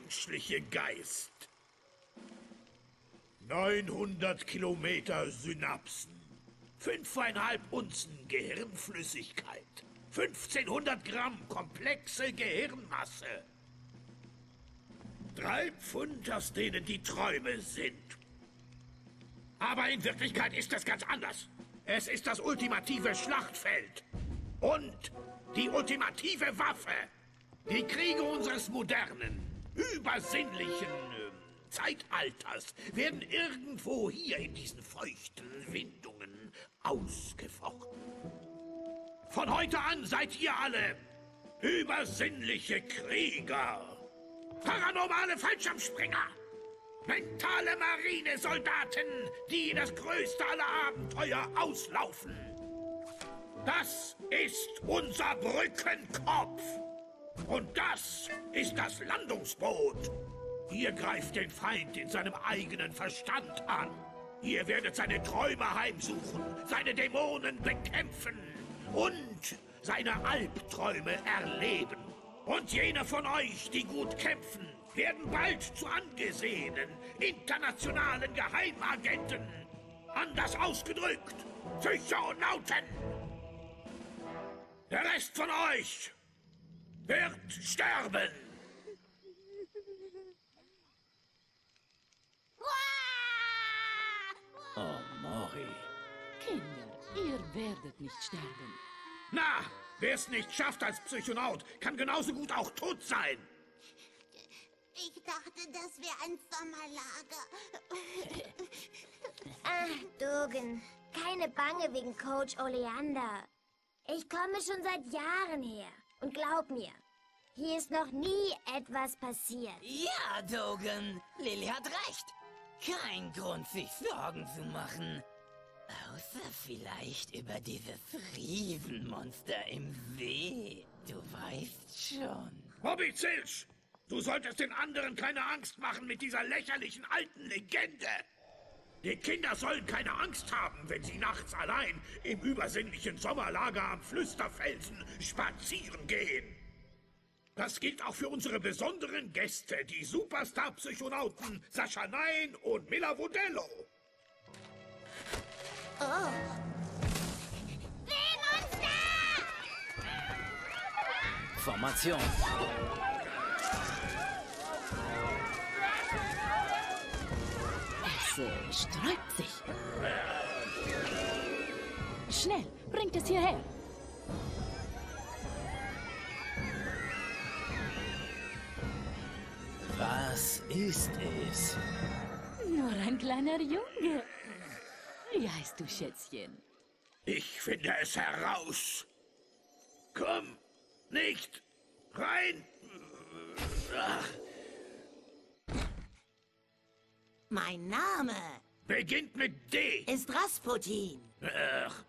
menschliche Geist. 900 Kilometer Synapsen, 5,5 Unzen Gehirnflüssigkeit, 1500 Gramm komplexe Gehirnmasse. 3 Pfund, aus denen die Träume sind. Aber in Wirklichkeit ist es ganz anders. Es ist das ultimative Schlachtfeld. Und die ultimative Waffe. Die Kriege unseres modernen, übersinnlichen Zeitalters werden irgendwo hier in diesen feuchten Windungen ausgefochten. Von heute an seid ihr alle übersinnliche Krieger, paranormale Fallschirmspringer, mentale Marinesoldaten, die in das größte aller Abenteuer auslaufen. Das ist unser Brückenkopf. Und das ist das Landungsboot. Ihr greift den Feind in seinem eigenen Verstand an. Ihr werdet seine Träume heimsuchen, seine Dämonen bekämpfen und seine Albträume erleben. Und jene von euch, die gut kämpfen, werden bald zu angesehenen, internationalen Geheimagenten. Anders ausgedrückt, Psychonauten. Der Rest von euch wird sterben. Oh, Mori. Kinder, ihr werdet nicht sterben. Na, wer es nicht schafft als Psychonaut, kann genauso gut auch tot sein. Ich dachte, das wäre ein Sommerlager. Dogen, keine Bange wegen Coach Oleander. Ich komme schon seit Jahren her. Und glaub mir, hier ist noch nie etwas passiert. Ja, Dogen, Lily hat recht. Kein Grund, sich Sorgen zu machen. Außer vielleicht über dieses Riesenmonster im See. Du weißt schon. Bobby Zilch, du solltest den anderen keine Angst machen mit dieser lächerlichen alten Legende. Die Kinder sollen keine Angst haben, wenn sie nachts allein im übersinnlichen Sommerlager am Flüsterfelsen spazieren gehen. Das gilt auch für unsere besonderen Gäste, die Superstar-Psychonauten Sascha Nein und Mila Vodello. Oh. Seemonster! Formation. Es sträubt sich. Schnell, bringt es hierher. Was ist es? Nur ein kleiner Junge. Wie heißt du, Schätzchen? Ich finde es heraus. Komm nicht rein. Ach. Mein Name Beginnt mit D. ist Rasputin. Ach,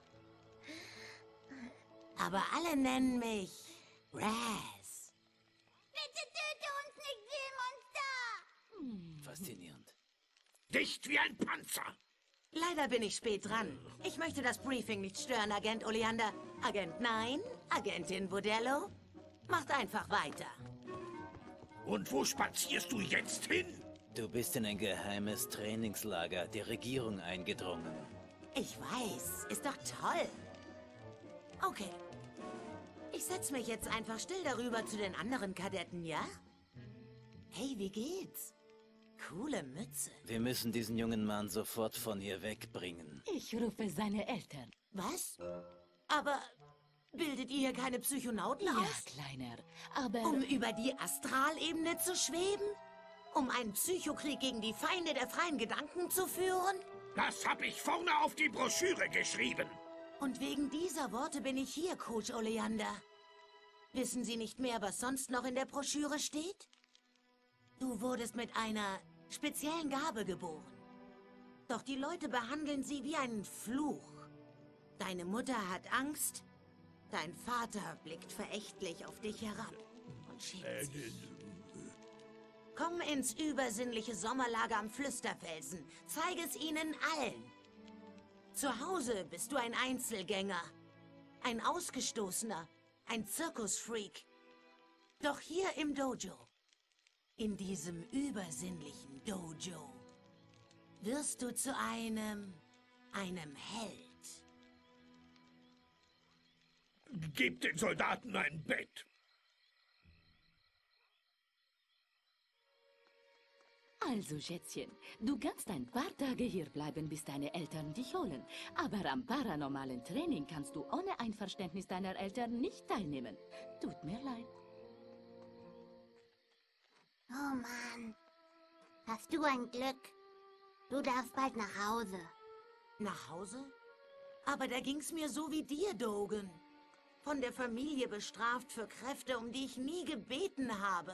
Aber alle nennen mich Raz. Bitte töte uns nicht, Seemonster! Faszinierend. dicht wie ein Panzer. Leider bin ich spät dran. Ich möchte das Briefing nicht stören, Agent Oleander. Agent Nein, Agentin Vodello. Macht einfach weiter. Und wo spazierst du jetzt hin? Du bist in ein geheimes Trainingslager der Regierung eingedrungen. Ich weiß, ist doch toll. Okay. Ich setze mich jetzt einfach still darüber zu den anderen Kadetten, ja? Hey, wie geht's? Coole Mütze. Wir müssen diesen jungen Mann sofort von hier wegbringen. Ich rufe seine Eltern. Was? Aber bildet ihr hier keine Psychonauten Ja, aus? Kleiner, aber... Um über die Astralebene zu schweben? Um einen Psychokrieg gegen die Feinde der freien Gedanken zu führen? Das hab ich vorne auf die Broschüre geschrieben. Und wegen dieser Worte bin ich hier, Coach Oleander. Wissen Sie nicht mehr, was sonst noch in der Broschüre steht? Du wurdest mit einer speziellen Gabe geboren. Doch die Leute behandeln sie wie einen Fluch. Deine Mutter hat Angst, dein Vater blickt verächtlich auf dich herab und schämt sich. Komm ins übersinnliche Sommerlager am Flüsterfelsen. Zeige es ihnen allen. Zu Hause bist du ein Einzelgänger, ein Ausgestoßener, ein Zirkusfreak. Doch hier im Dojo In diesem übersinnlichen Dojo wirst du zu einem Held. Gib den Soldaten ein Bett. Also, Schätzchen, du kannst ein paar Tage hier bleiben, bis deine Eltern dich holen. Aber am paranormalen Training kannst du ohne Einverständnis deiner Eltern nicht teilnehmen. Tut mir leid. Oh Mann. Hast du ein Glück. Du darfst bald nach Hause. Nach Hause? Aber da ging's mir so wie dir, Dogen. Von der Familie bestraft für Kräfte, um die ich nie gebeten habe.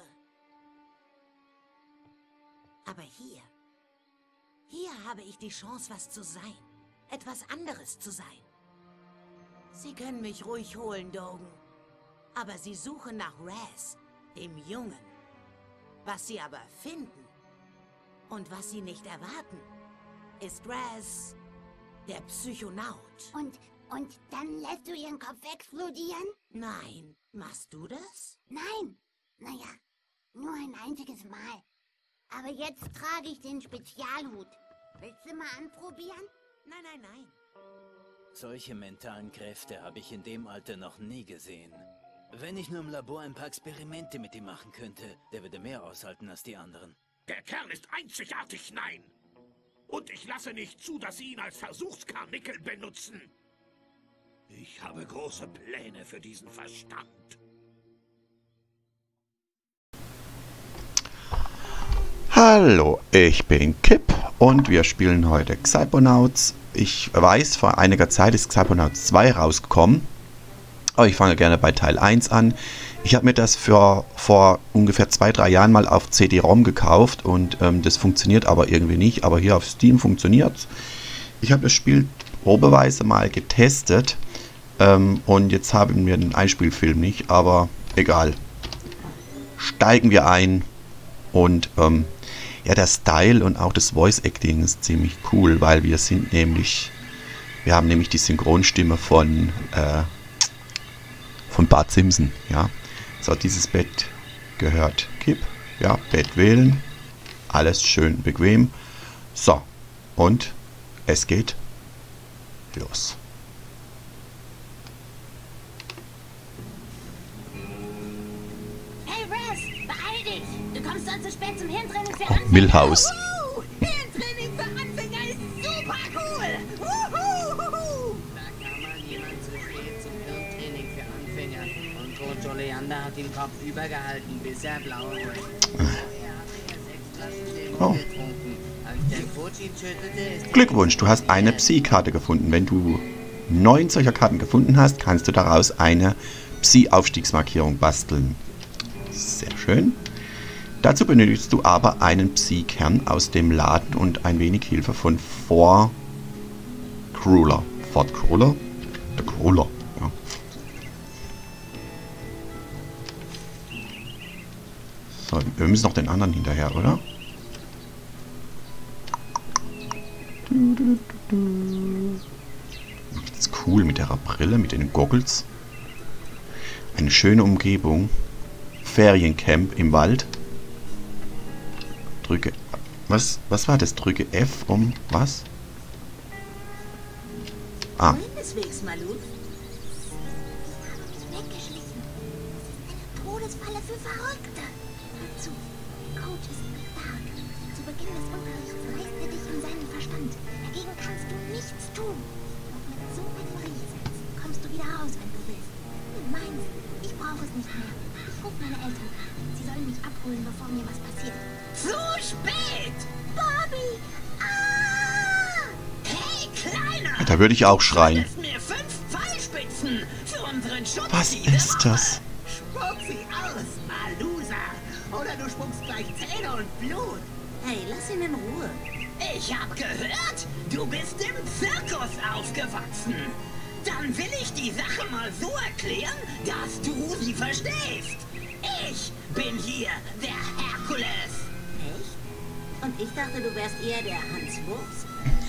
Aber hier habe ich die Chance, was zu sein. Etwas anderes zu sein. Sie können mich ruhig holen, Dogen. Aber sie suchen nach Raz, dem Jungen. Was sie aber finden und was sie nicht erwarten, ist Raz, der Psychonaut. Und dann lässt du ihren Kopf explodieren? Nein, machst du das? Nein. Naja, nur ein einziges Mal. Aber jetzt trage ich den Spezialhut. Willst du mal anprobieren? Nein. Solche mentalen Kräfte habe ich in dem Alter noch nie gesehen. Wenn ich nur im Labor ein paar Experimente mit ihm machen könnte, der würde mehr aushalten als die anderen. Der Kerl ist einzigartig, nein. Und ich lasse nicht zu, dass sie ihn als Versuchskarnickel benutzen. Ich habe große Pläne für diesen Verstand. Hallo, ich bin Kip und wir spielen heute Psychonauts. Ich weiß, vor einiger Zeit ist Psychonauts 2 rausgekommen. Aber ich fange gerne bei Teil 1 an. Ich habe mir das vor ungefähr 2-3 Jahren mal auf CD-ROM gekauft und das funktioniert aber irgendwie nicht. Aber hier auf Steam funktioniert es. Ich habe das Spiel probeweise mal getestet und jetzt haben wir den Einspielfilm nicht, aber egal. Steigen wir ein und ja, der Style und auch das Voice-Acting ist ziemlich cool, weil wir haben nämlich die Synchronstimme von Bart Simpson, ja. So, dieses Bett gehört Kip, ja, Bett wählen, alles schön bequem. So, und es geht los. Hey Raz, beeil dich! Du kommst sonst zu spät zum Hirntraining für Oh, Milhouse. Hirntraining für Anfänger ist super cool! Wuhu! Da kam mal jemand zu spät zum Hirntraining für Anfänger und Coach Oleander hat den Kopf übergehalten, bis er blau wurde. Vorher hatte er 6 Flaschen Demo getrunken. Als der Coach ihn schüttelte, ist Glückwunsch, du hast eine Psi-Karte gefunden. Wenn du 9 solcher Karten gefunden hast, kannst du daraus eine Psi-Aufstiegsmarkierung basteln. Sehr schön. Dazu benötigst du aber einen Psi-Kern aus dem Laden und ein wenig Hilfe von Fort Cruller. Fort Cruller? Der Cruller, ja. So, wir müssen noch den anderen hinterher, oder? Das ist cool mit der Brille, mit den Goggles. Eine schöne Umgebung. Feriencamp im Wald. Drücke... Was war das? Drücke F um... Was? Ah. Keineswegs, Maluf. weggeschlichen. Eine Todesfalle für Verrückte. Hör zu, der Coach ist stark. Zu Beginn des Unterrichts reißt er dich in seinen Verstand. Dagegen kannst du nichts tun. Und mit so einem Riesen kommst du wieder raus, wenn du willst. Nimm meins. Ich brauche es nicht mehr. Ich rufe meine Eltern an. Sie sollen mich abholen, bevor mir was passiert. Zu spät! Bobby! Ah! Hey, Kleiner! Da würde ich auch schreien. Du mir 5 Pfeilspitzen für unseren Schutz. Was ist das? Spuck sie aus, Malusa! Oder du spuckst gleich Zähne und Blut. Hey, lass ihn in Ruhe. Ich hab gehört, du bist im Zirkus aufgewachsen. Dann will ich die Sache mal so erklären, dass du sie verstehst. Ich bin hier der Herkules. Echt? Und ich dachte, du wärst eher der Hans Wurst.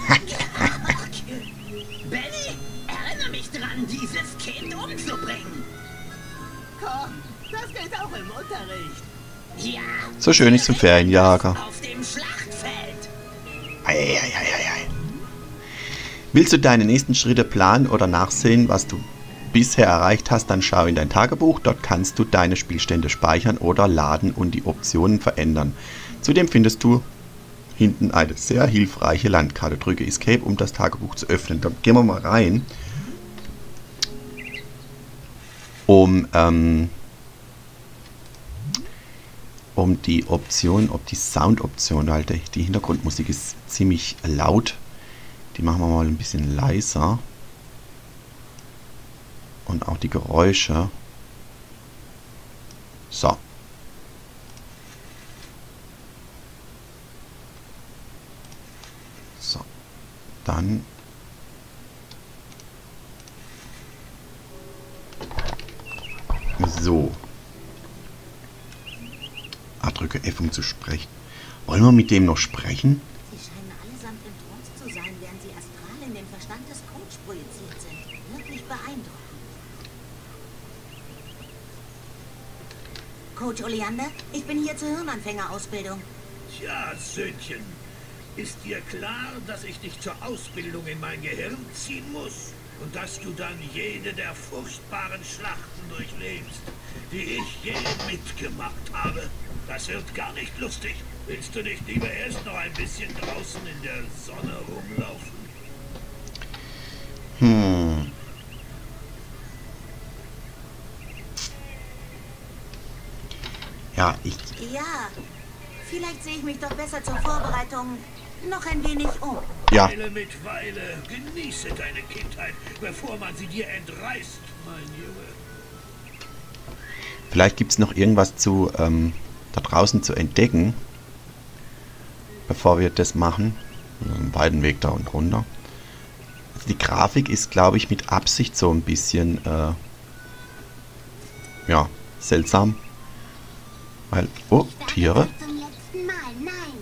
Benny, erinnere mich dran, dieses Kind umzubringen. Komm, das geht auch im Unterricht. Ja, So schön ist zum Ferienjager. auf dem Schlachtfeld. Ei. Willst du deine nächsten Schritte planen oder nachsehen, was du bisher erreicht hast, dann schau in dein Tagebuch. Dort kannst du deine Spielstände speichern oder laden und die Optionen verändern. Zudem findest du hinten eine sehr hilfreiche Landkarte. Drücke Escape, um das Tagebuch zu öffnen. Da gehen wir mal rein. Um die Option, die Soundoption, weil die Hintergrundmusik ist ziemlich laut. Die machen wir mal ein bisschen leiser. Und auch die Geräusche. So. So. Dann. So. Drücke F, um zu sprechen. Wollen wir mit dem noch sprechen? Sie scheinen allesamt in Trance zu sein, während sie astral in den Verstand des Coach projiziert sind. Wirklich beeindruckend. Coach Oleander, ich bin hier zur Hirnanfängerausbildung. Tja, Söhnchen, ist dir klar, dass ich dich zur Ausbildung in mein Gehirn ziehen muss? Und dass du dann jede der furchtbaren Schlachten durchlebst, die ich je mitgemacht habe? Das wird gar nicht lustig. Willst du nicht lieber erst noch ein bisschen draußen in der Sonne rumlaufen? Ja, Ja, vielleicht sehe ich mich doch besser zur Vorbereitung noch ein wenig um. Ja. Weile mit Weile. Genieße deine Kindheit, bevor man sie dir entreißt, mein Junge. Vielleicht gibt es noch irgendwas zu da draußen zu entdecken, bevor wir das machen. Einen beiden Weg da und runter. Also die Grafik ist, glaube ich, mit Absicht so ein bisschen ja, seltsam. Weil, oh, Tiere. Zum letzten Mal, nein.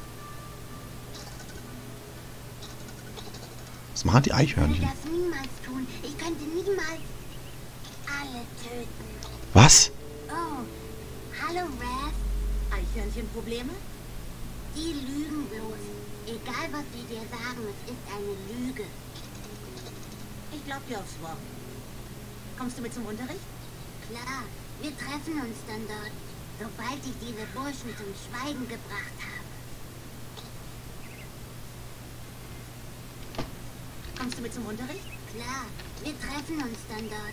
Was machen die Ich würde Eichhörnchen? das niemals tun. Ich könnte niemals alle töten. Was? Oh, hallo, Raz. Eichhörnchenprobleme? Die lügen bloß. Egal, was sie dir sagen, es ist eine Lüge. Ich glaub dir aufs Wort. Kommst du mit zum Unterricht? Klar, wir treffen uns dann dort, sobald ich diese Burschen zum Schweigen gebracht habe. Kommst du mit zum Unterricht? Klar, wir treffen uns dann dort.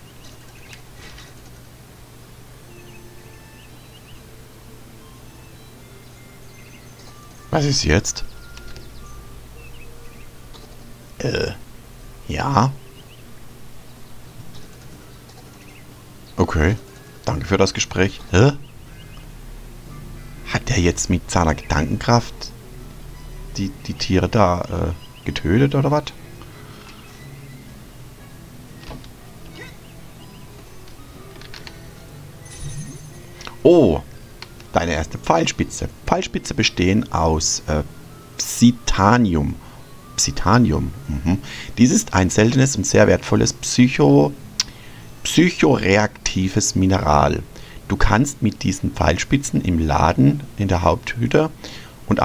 Was ist jetzt? Ja. Okay. Danke für das Gespräch. Hä? Hat der jetzt mit seiner Gedankenkraft die Tiere da getötet oder was? Oh, deine erste Pfeilspitze. Pfeilspitze bestehen aus Psitanium. Psitanium. Dies ist ein seltenes und sehr wertvolles psychoreaktives Mineral. Du kannst mit diesen Pfeilspitzen im Laden in der Haupthütte und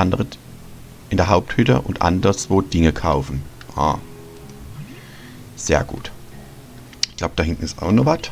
anderswo Dinge kaufen. Ah. Sehr gut. Ich glaube, da hinten ist auch noch was.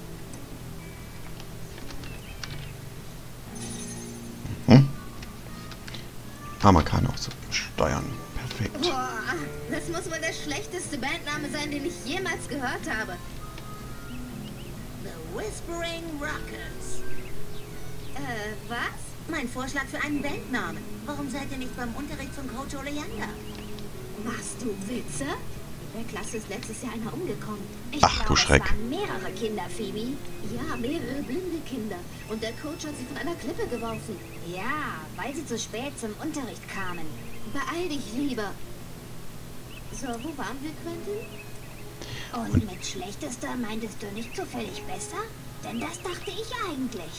Ah, man kann auch so steuern. Perfekt. Boah, das muss wohl der schlechteste Bandname sein, den ich jemals gehört habe. The Whispering Rockets. Was? Mein Vorschlag für einen Bandnamen. Warum seid ihr nicht beim Unterricht von Coach Oleander? Machst du Witze? In der Klasse ist letztes Jahr einer umgekommen. Ich Ach, du Schreck. Es waren mehrere Kinder, Phoebe. Ja, mehrere blinde Kinder. Und der Coach hat sie von einer Klippe geworfen. Ja, weil sie zu spät zum Unterricht kamen. Beeil dich lieber. So, wo waren wir, Quentin? Und mit schlechtester meintest du nicht zufällig besser? Denn das dachte ich eigentlich.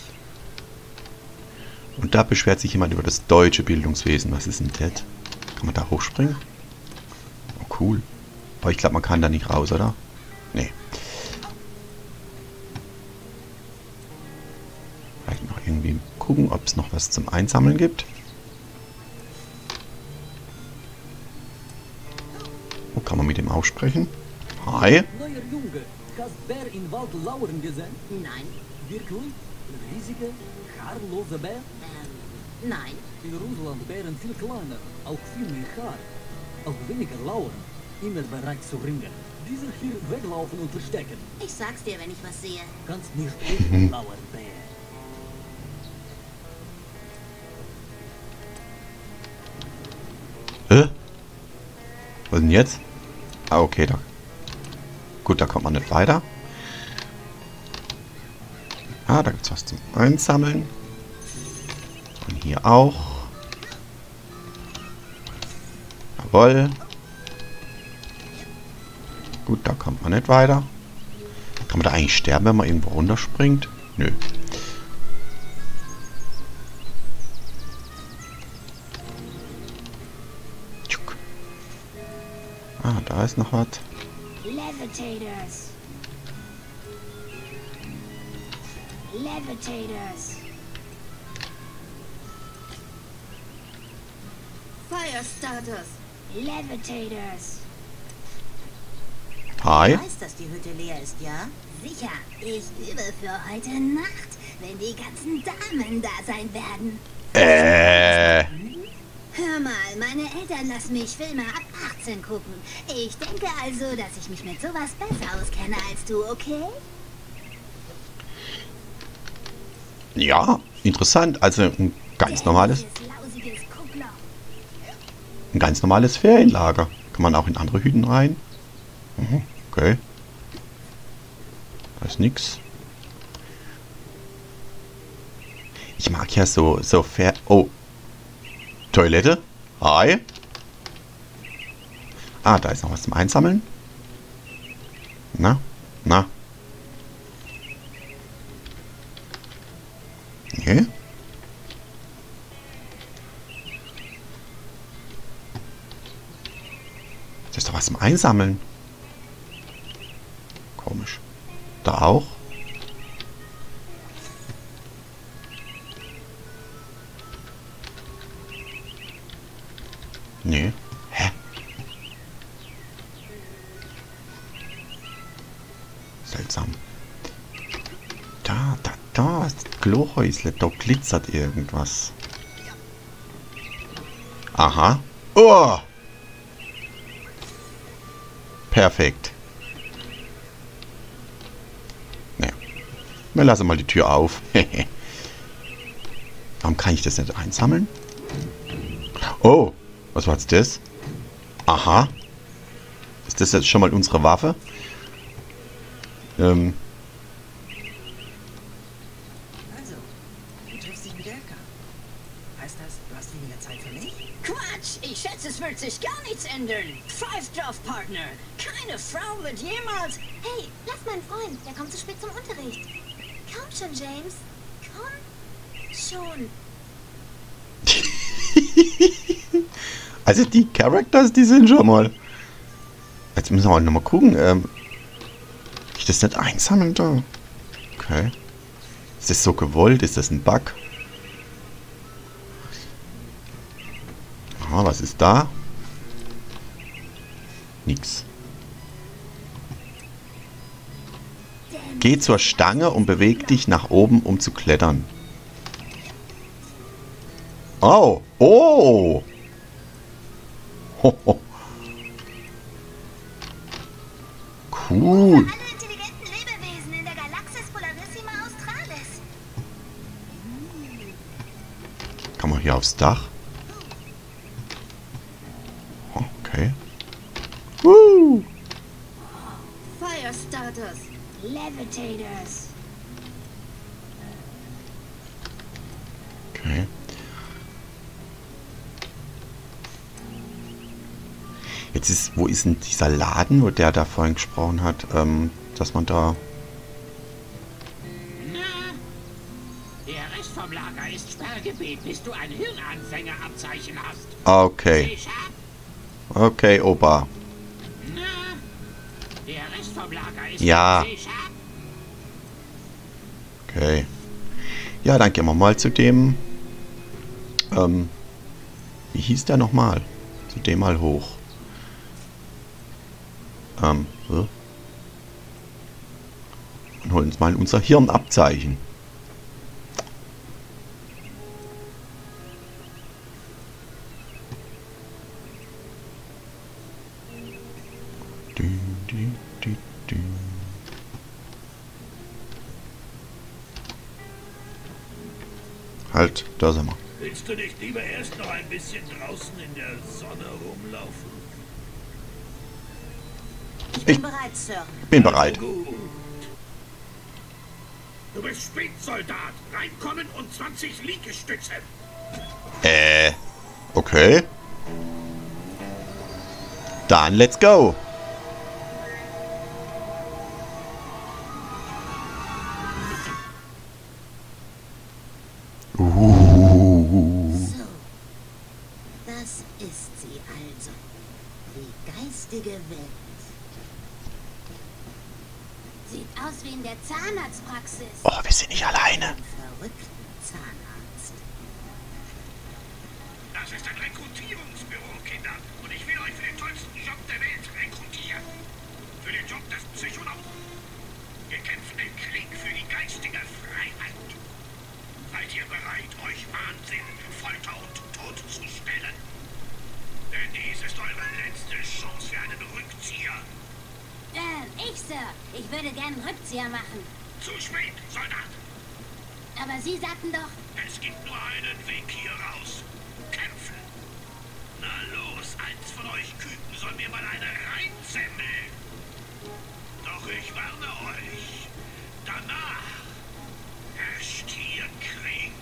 Und da beschwert sich jemand über das deutsche Bildungswesen. Was ist denn das? Kann man da hochspringen? Oh, cool. Aber ich glaube, man kann da nicht raus, oder? Nee. Vielleicht noch irgendwie gucken, ob es noch was zum Einsammeln gibt. Wo kann man mit ihm auch sprechen? Hi. Neuer Junge, hast Bär in Wald lauern gesehen? Nein, Wirklich? Riesige, haarlose Bär? nein. In Russland Bären viel kleiner, auch viel mehr Haar. Auch weniger lauern, immer bereit zu ringen. Dieser hier weglaufen und verstecken. Ich sag's dir, wenn ich was sehe. Kannst nicht eben lauern, Bär. Was denn jetzt? Ah, okay, da. Gut, da kommt man nicht weiter. Ah, da gibt es was zum Einsammeln. Und hier auch. Jawohl. Gut, da kommt man nicht weiter. Kann man da eigentlich sterben, wenn man irgendwo runterspringt? Nö. Tschuk. Ah, da ist noch was. Levitators. Levitators. Firestarters. Levitators. Hi. Du weißt, dass die Hütte leer ist, ja? Sicher, ich übe für heute Nacht, wenn die ganzen Damen da sein werden. Hör mal, meine Eltern lassen mich Filme ab 18 gucken. Ich denke also, dass ich mich mit sowas besser auskenne als du, okay? Ja, interessant. Also ein ganz normales, Lausiges Kuckloch. ein ganz normales Ferienlager. Kann man auch in andere Hütten rein? Mhm, okay. Da ist nix. Ich mag ja so Oh. Toilette? Hi. Ah, da ist noch was zum Einsammeln. Na? Okay. Das ist doch was zum Einsammeln. Komisch. Da auch? Nee. Hä? Seltsam. Da ist das Klohäusle. Da glitzert irgendwas. Aha. Oh! Perfekt. Ne. Wir lassen mal die Tür auf. Warum kann ich das nicht einsammeln? Oh! Was war jetzt das? Aha. Ist das jetzt schon mal unsere Waffe? Also, du triffst dich mit Elka. Heißt das, du hast weniger Zeit für mich? Quatsch! Ich schätze, es wird sich gar nichts ändern. Pfeift drauf, Partner. Keine Frau wird jemals... Hey, lass meinen Freund, der kommt zu spät zum Unterricht. Komm schon, James. Komm schon. Also die Characters, die sind schon mal... Jetzt müssen wir auch nochmal gucken. Ich das nicht einsammeln da? Okay. Ist das so gewollt? Ist das ein Bug? Ah, was ist da? Nix. Geh zur Stange und beweg dich nach oben, um zu klettern. Oh! Oh! Hoho. Cool. Alle intelligenten Lebewesen in der Galaxis Polarissima Australis. Kann man hier aufs Dach? Okay. Firestarters. Levitators. Okay. Jetzt ist, wo ist denn dieser Laden, wo der da vorhin gesprochen hat, dass man da... Na, der Rest vom Lager ist Sperrgebiet, bis du ein Hirnanfängerabzeichen hast. Okay. Okay, Opa. Na, der Rest vom Lager ist ja. Okay. Ja, dann gehen wir mal zu dem... wie hieß der nochmal? Zu dem mal hoch. Und holen uns mal unser Hirnabzeichen. Halt, da sind wir. Willst du nicht lieber erst noch ein bisschen draußen in der Sonne rumlaufen? Ich bin bereit, Sir. Bin bereit. Gut. Du bist Spätsoldat. Reinkommen und 20 Liegestütze. Okay. Dann let's go. So, das ist sie also. Die geistige Welt. Sieht aus wie in der Zahnarztpraxis. Oh, wir sind nicht alleine. Ein verrückter Zahnarzt. Das ist ein Rekrutierungsbüro, Kinder. Und ich will euch für den tollsten Job der Welt rekrutieren. Für den Job des Psychonauten. Wir kämpfen den Krieg für die geistige Freiheit. Seid ihr bereit, euch Wahnsinn, Folter und Tod zu stellen? Denn dies ist eure letzte Chance für einen Rückzieher. Ich, Sir. Ich würde gern einen Rückzieher machen. Zu spät, Soldat. Aber Sie sagten doch... Es gibt nur einen Weg hier raus. Kämpfen. Na los, eins von euch Küken soll mir mal eine reinzemmeln. Doch ich warne euch. Danach herrscht hier Krieg.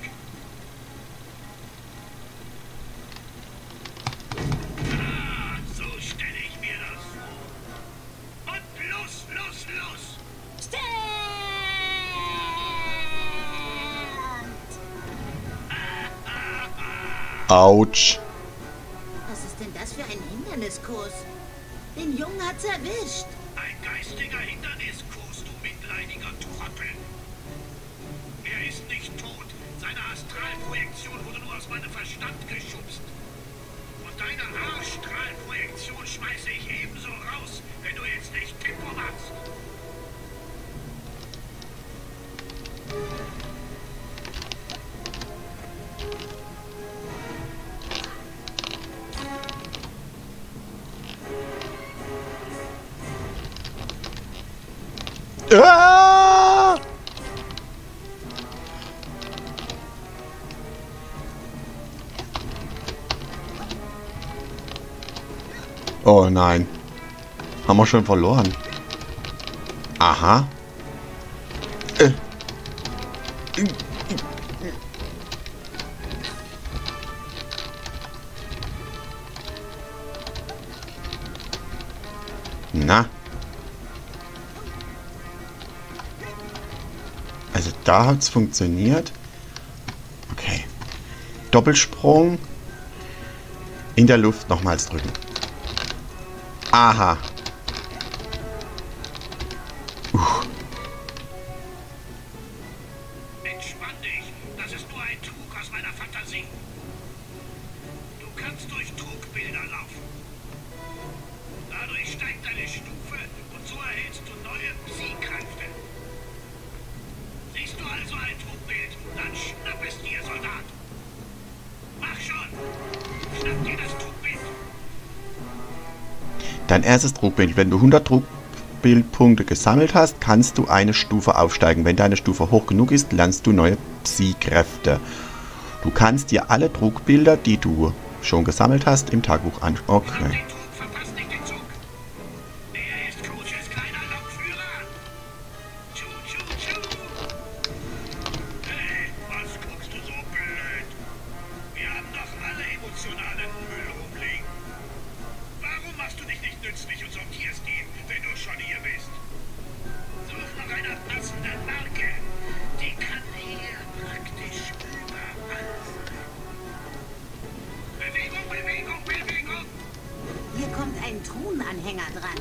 Ah, so stelle ich mir das vor. Und los, los, los. Stand! Autsch. Was ist denn das für ein Hinderniskurs? Den Jungen hat's erwischt. Ein geistiger Hinderniskurs, du mitleidiger Trottel. Er ist nicht tot. Seine Astralprojektion wurde nur aus meinem Verstand geschubst. Und deine Arschstrahlprojektion schmeiße ich ebenso raus, wenn du jetzt nicht Tempo machst. Ah! Oh nein. Haben wir schon verloren. Aha. Na. Also da hat es funktioniert. Okay. Doppelsprung. In der Luft nochmals drücken. Aha. Entspann dich. Das ist nur ein Trug aus meiner Fantasie. Du kannst durch Trugbilder laufen. Dadurch steigt deine Stufe und so erhältst du neue Psi-Kräfte. Siehst du also ein Trugbild, dann schnapp es dir, Soldat. Mach schon. Schnapp dir das Trugbild. Dein erstes Trugbild. Wenn du 100 Trugbildpunkte gesammelt hast, kannst du eine Stufe aufsteigen. Wenn deine Stufe hoch genug ist, lernst du neue Psi-Kräfte. Du kannst dir alle Trugbilder, die du schon gesammelt hast, im Tagebuch anschauen. Okay. Verpasst nicht den Zug. Der ist Coaches kleiner Lokführer. Tschu, tschu, tschu. Hey, was guckst du so blöd? Wir haben doch alle emotionalen Müll rumliegen. Warum machst du dich nicht nützlich und sortierst ihn, wenn du schon hier bist? Such nach einer passenden Marke. Die kann hier praktisch überall sein. Bewegung, Bewegung, Bewegung. Hier kommt ein Thronanhänger dran.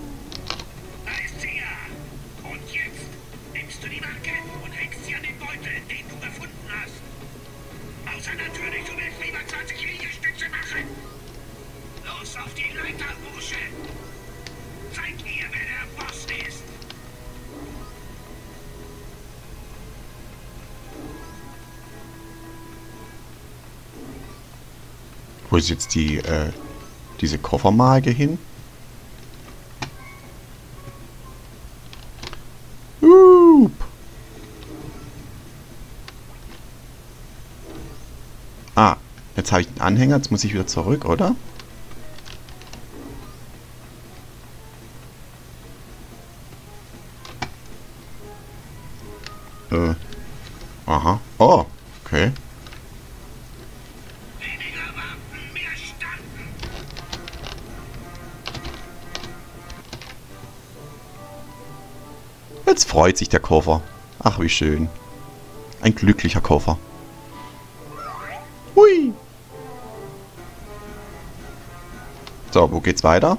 Da ist sie ja. Und jetzt nimmst du die Marke und hängst sie an den Beutel. Wo ist jetzt diese Koffermarke hin? Ah, jetzt habe ich den Anhänger, jetzt muss ich wieder zurück, oder? Aha. Oh, okay. Jetzt freut sich der Koffer. Ach, wie schön. Ein glücklicher Koffer. Hui. So, wo geht's weiter?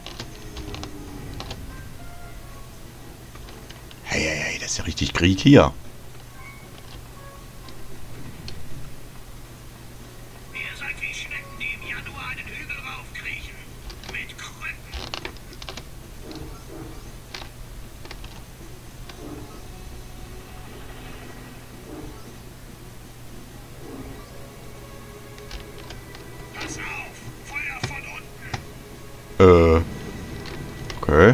Hey, hey, hey, das ist ja richtig Krieg hier. Ihr seid wie Schnecken, die im Januar einen Hügel raufkriechen. Mit Krücken. Pass auf! Feuer von unten! Okay.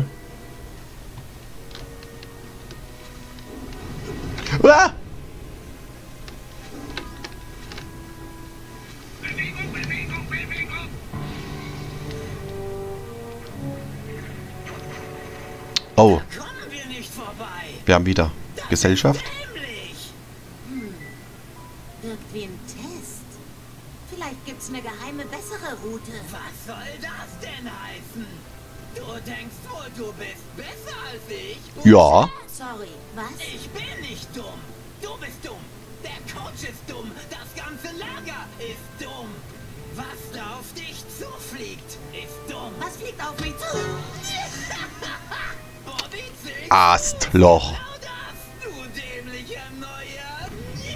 Ah! Bewegung, Bewegung, Bewegung! Oh, Kommen wir nicht vorbei. wir haben wieder Gesellschaft. Dämlich. Wirkt wie ein Test. Vielleicht gibt's eine geheime, bessere Route. Was soll das denn heißen? Du denkst wohl, du bist besser als ich? Ja. Sorry, was? Ich bin nicht dumm. Du bist dumm. Der Coach ist dumm. Das ganze Lager ist dumm. Was da auf dich zufliegt, ist dumm. Was fliegt auf mich zu? Bobby Zink. Astloch. Genau das, du dämlicher Neuer.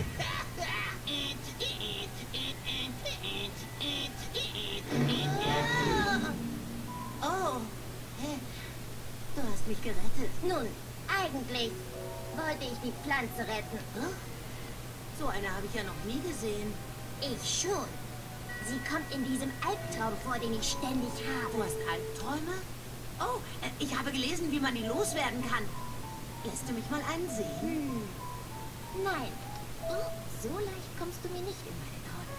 Oh, hä? Du hast mich gerettet. Nun, eigentlich wollte ich die Pflanze retten. Huh? So eine habe ich ja noch nie gesehen. Ich schon. Sie kommt in diesem Albtraum vor, den ich ständig habe. Du hast Albträume? Oh, ich habe gelesen, wie man die loswerden kann. Lässt du mich mal ansehen? Nein. So leicht kommst du mir nicht in meine Träume.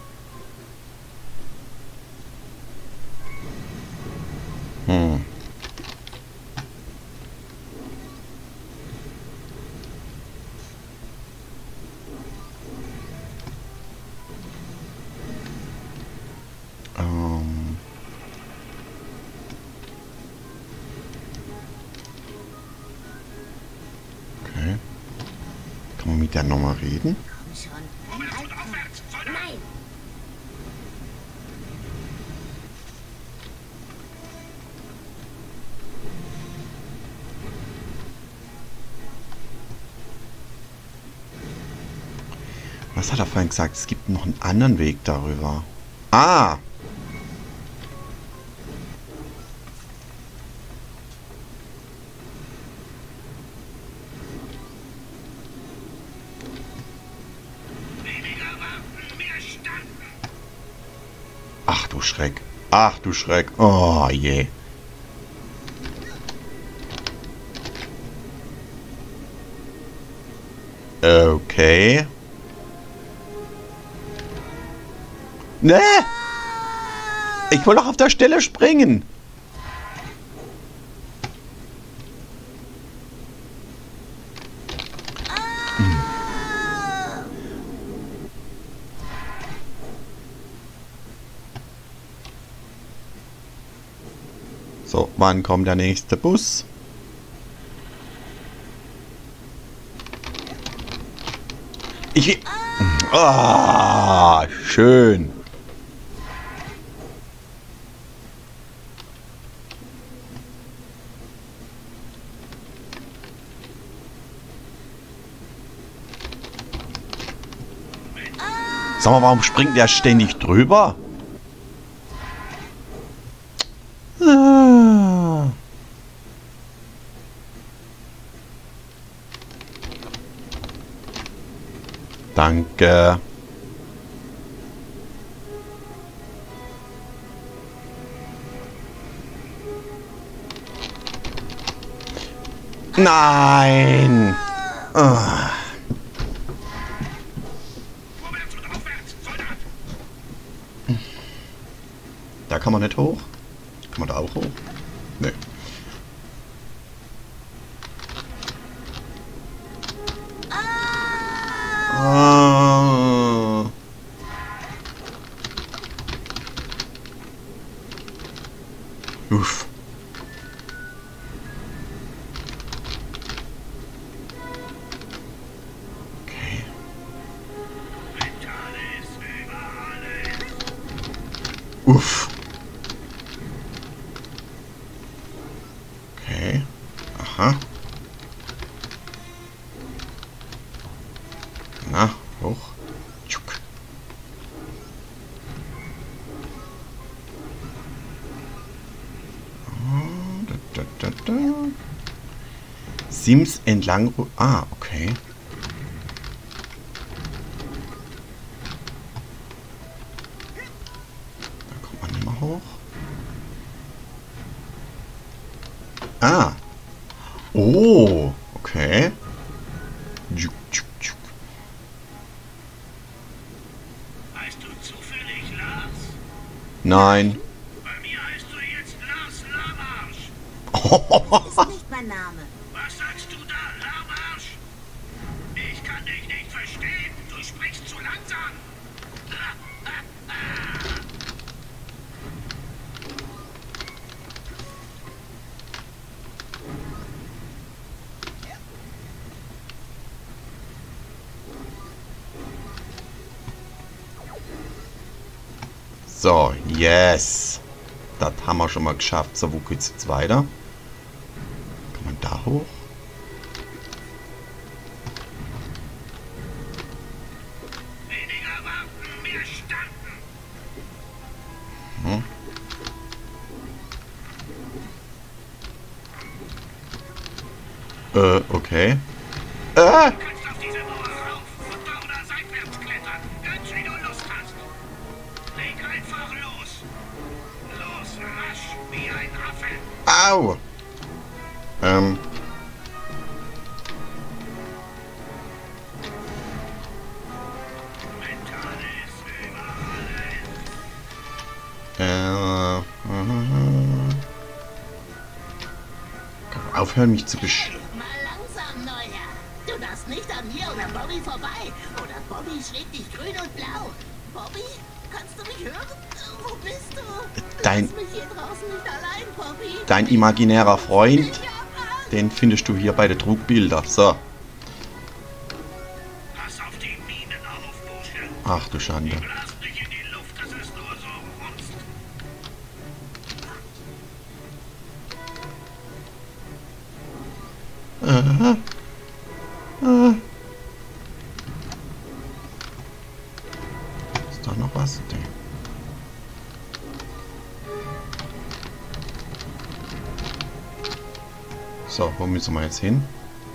Okay. Kann man mit der nochmal reden? Komm schon, ein Albtraum. Nein. Was hat er vorhin gesagt? Es gibt noch einen anderen Weg darüber. Ah! Ach du Schreck. Ach du Schreck. Oh je. Okay. Ne? Ich wollte doch auf der Stelle springen. So, wann kommt der nächste Bus? Ich will... Ah, schön. Sag mal, warum springt der ständig drüber? Ah. Danke. Nein! Oh. Da kann man nicht hoch. Kann man da auch hoch? Nee. Ah. Uff. Okay. Uff. Okay. Aha. Na, hoch. Tschuk. Da. Sims entlang. Ah, okay. Da kommt man nicht mehr hoch. Ah. Oh, okay. Tschuk, tschuk, tschuk. Heißt du zufällig Lars? Nein. Bei mir heißt du jetzt Lars Lamarsch. Ist nicht mein Name. Was sagst du da, Lamarsch? Ich kann dich nicht verstehen. Du sprichst zu langsam. So, yes. Das haben wir schon mal geschafft. So, wo geht's jetzt weiter? Kann man da hoch? Weniger warten, mehr starten. Okay. Du kannst auf diese Mauer rauf und da oder seitwärts klettern. Ganz wie du Lust hast. Leg einfach los. Los, rasch, wie ein Affe. Au! Mentales überall. Kann man aufhören, mich zu Mal langsam, Neuer. Du darfst nicht an mir oder Bobby vorbei. Oder Bobby schlägt dich grün und blau. Bobby, kannst du mich hören? Wo bist du? Dein- Lass mich hier draußen nicht allein, Bobby. Dein imaginärer Freund, den findest du hier bei den Trugbilder. So. Pass auf die Minen auf, Bursche. Ach du Schande. Blas nicht in die Luft, dass es nur so rumst. Ist da noch was? Nee. So, wo müssen wir jetzt hin?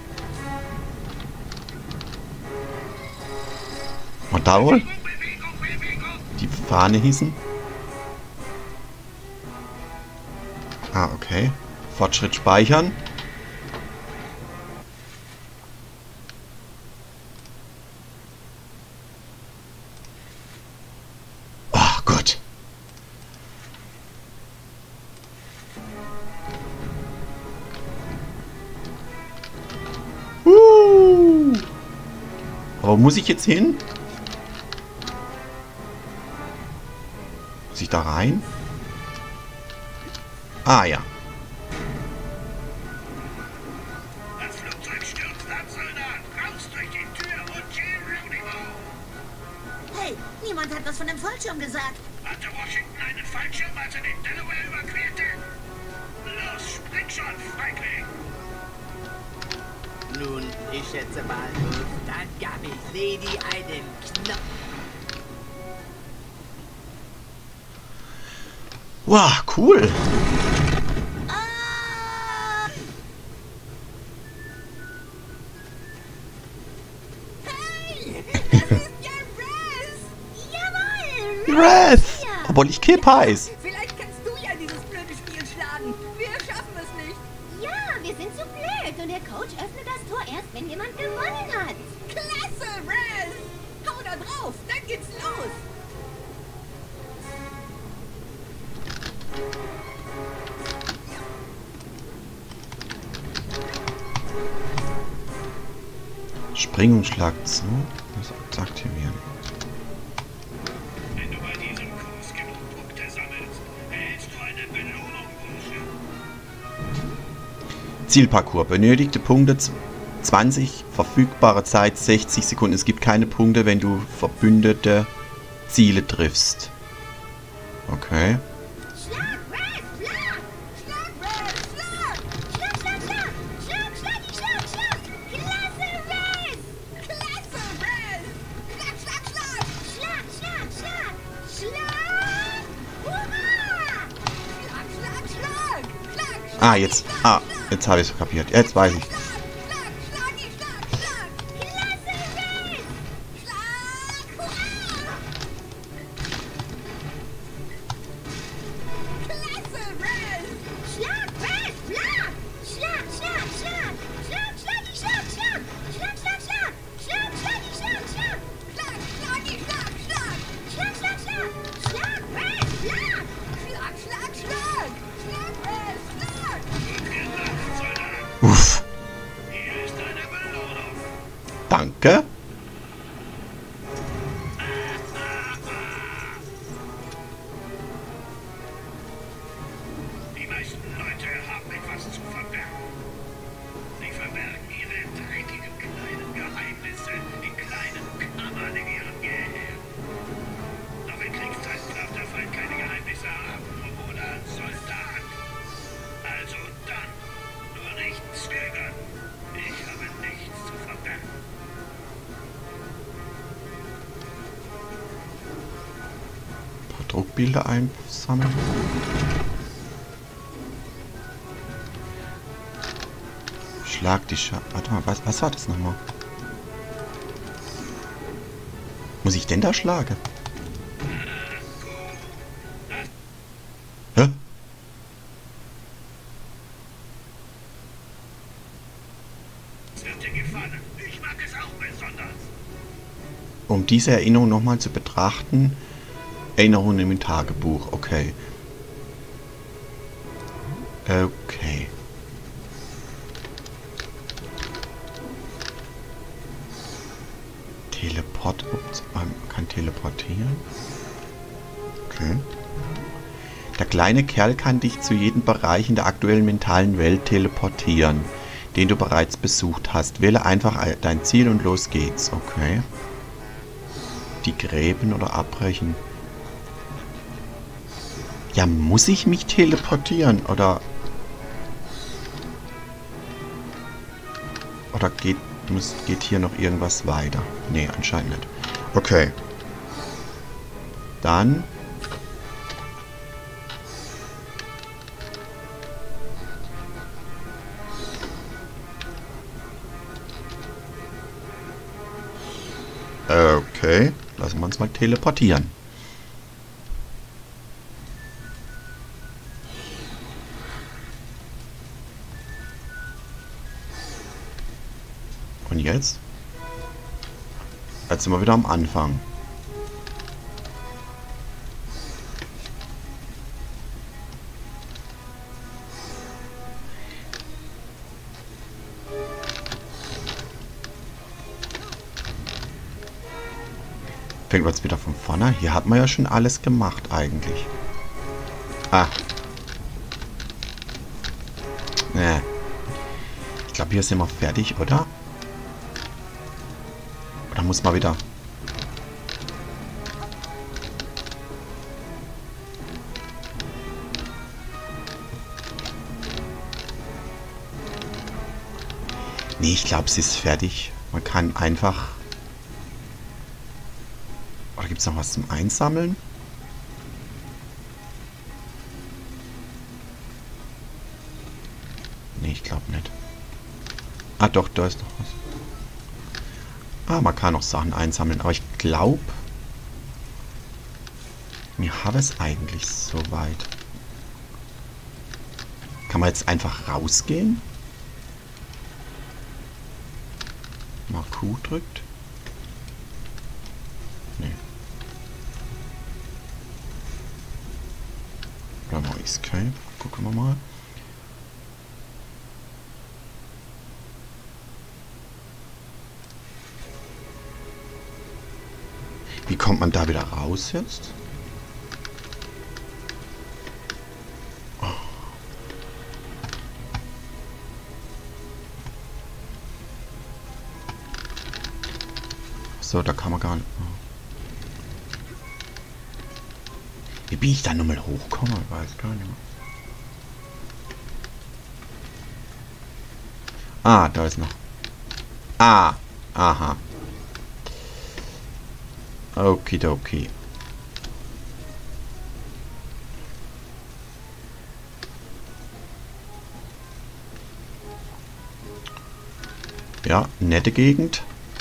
Und da wohl? Die Fahne hießen? Ah, okay. Fortschritt speichern. Oh Gott. Aber wo muss ich jetzt hin? Muss ich da rein? Ah ja. Das Flugzeug stürzt ab, Soldat. Raus durch die Tür und Geronimo. Hey, niemand hat was von dem Fallschirm gesagt. Hatte Washington einen Fallschirm, als er den Delaware überquerte? Los, spring schon, Feigling. Nun, ich schätze mal, dann gab ich Lady einen Knopf. Wow, cool. Hey, das ist ja Raz! Jawohl! Wrath! Obwohl ich Kip heiß. Vielleicht kannst du ja dieses blöde Spiel schlagen. Wir Spring und schlag zu. Das aktivieren. Wenn du bei diesem Kurs genug Punkte sammelst, erhältst du eine Belohnung, Bursche. Zielparcours. Benötigte Punkte 20, verfügbare Zeit 60 Sekunden. Es gibt keine Punkte, wenn du verbündete Ziele triffst. Okay. Ah, jetzt. Ah, jetzt habe ich es kapiert. Jetzt weiß ich. Uff. Danke. Die meisten Leute haben etwas zu verbergen. Sie verbergen ihre dreckigen kleinen Geheimnisse in kleinen Kammern in ihrem Gehirn. Doch in Kriegszeiten darf der Feind keine Geheimnisse haben, oder ein Soldat. Also dann, nur nicht zögern. Ich habe nichts zu verbergen. Ein paar Druckbilder einsammeln. Schlag die Warte mal, was war das nochmal? Muss ich denn da schlagen? Hä? Es wird dir gefallen. Ich mag es auch besonders. Um diese Erinnerung nochmal zu betrachten. Erinnerungen im Tagebuch. Okay. Okay. Teleport. Ups, man kann teleportieren. Okay. Der kleine Kerl kann dich zu jedem Bereich in der aktuellen mentalen Welt teleportieren, den du bereits besucht hast. Wähle einfach dein Ziel und los geht's. Okay. Die Gräben oder abbrechen. Ja, muss ich mich teleportieren? Oder geht hier noch irgendwas weiter? Nee, anscheinend nicht. Okay. Dann okay, lassen wir uns mal teleportieren. Und jetzt? Jetzt sind wir wieder am Anfang. Fängt wir jetzt wieder von vorne. Hier hat man ja schon alles gemacht eigentlich. Ah. Nee. Ich glaube, hier sind wir fertig, oder? Oder muss man wieder... Nee, ich glaube, sie ist fertig. Man kann einfach... Oder gibt es noch was zum Einsammeln? Nee, ich glaube nicht. Ah, doch, da ist noch was. Ah, man kann noch Sachen einsammeln. Aber ich glaube... Wir haben es eigentlich soweit. Kann man jetzt einfach rausgehen? Mal Q drückt. Nee. Bleiben wir Escape. Gucken wir mal. Wie kommt man da wieder raus jetzt? So, da kann man gar nicht. Wie bin ich da nochmal hochkomme? Ich weiß gar nicht mehr. Ah, da ist noch. Ah, aha. Okidoki. Ja, nette Gegend.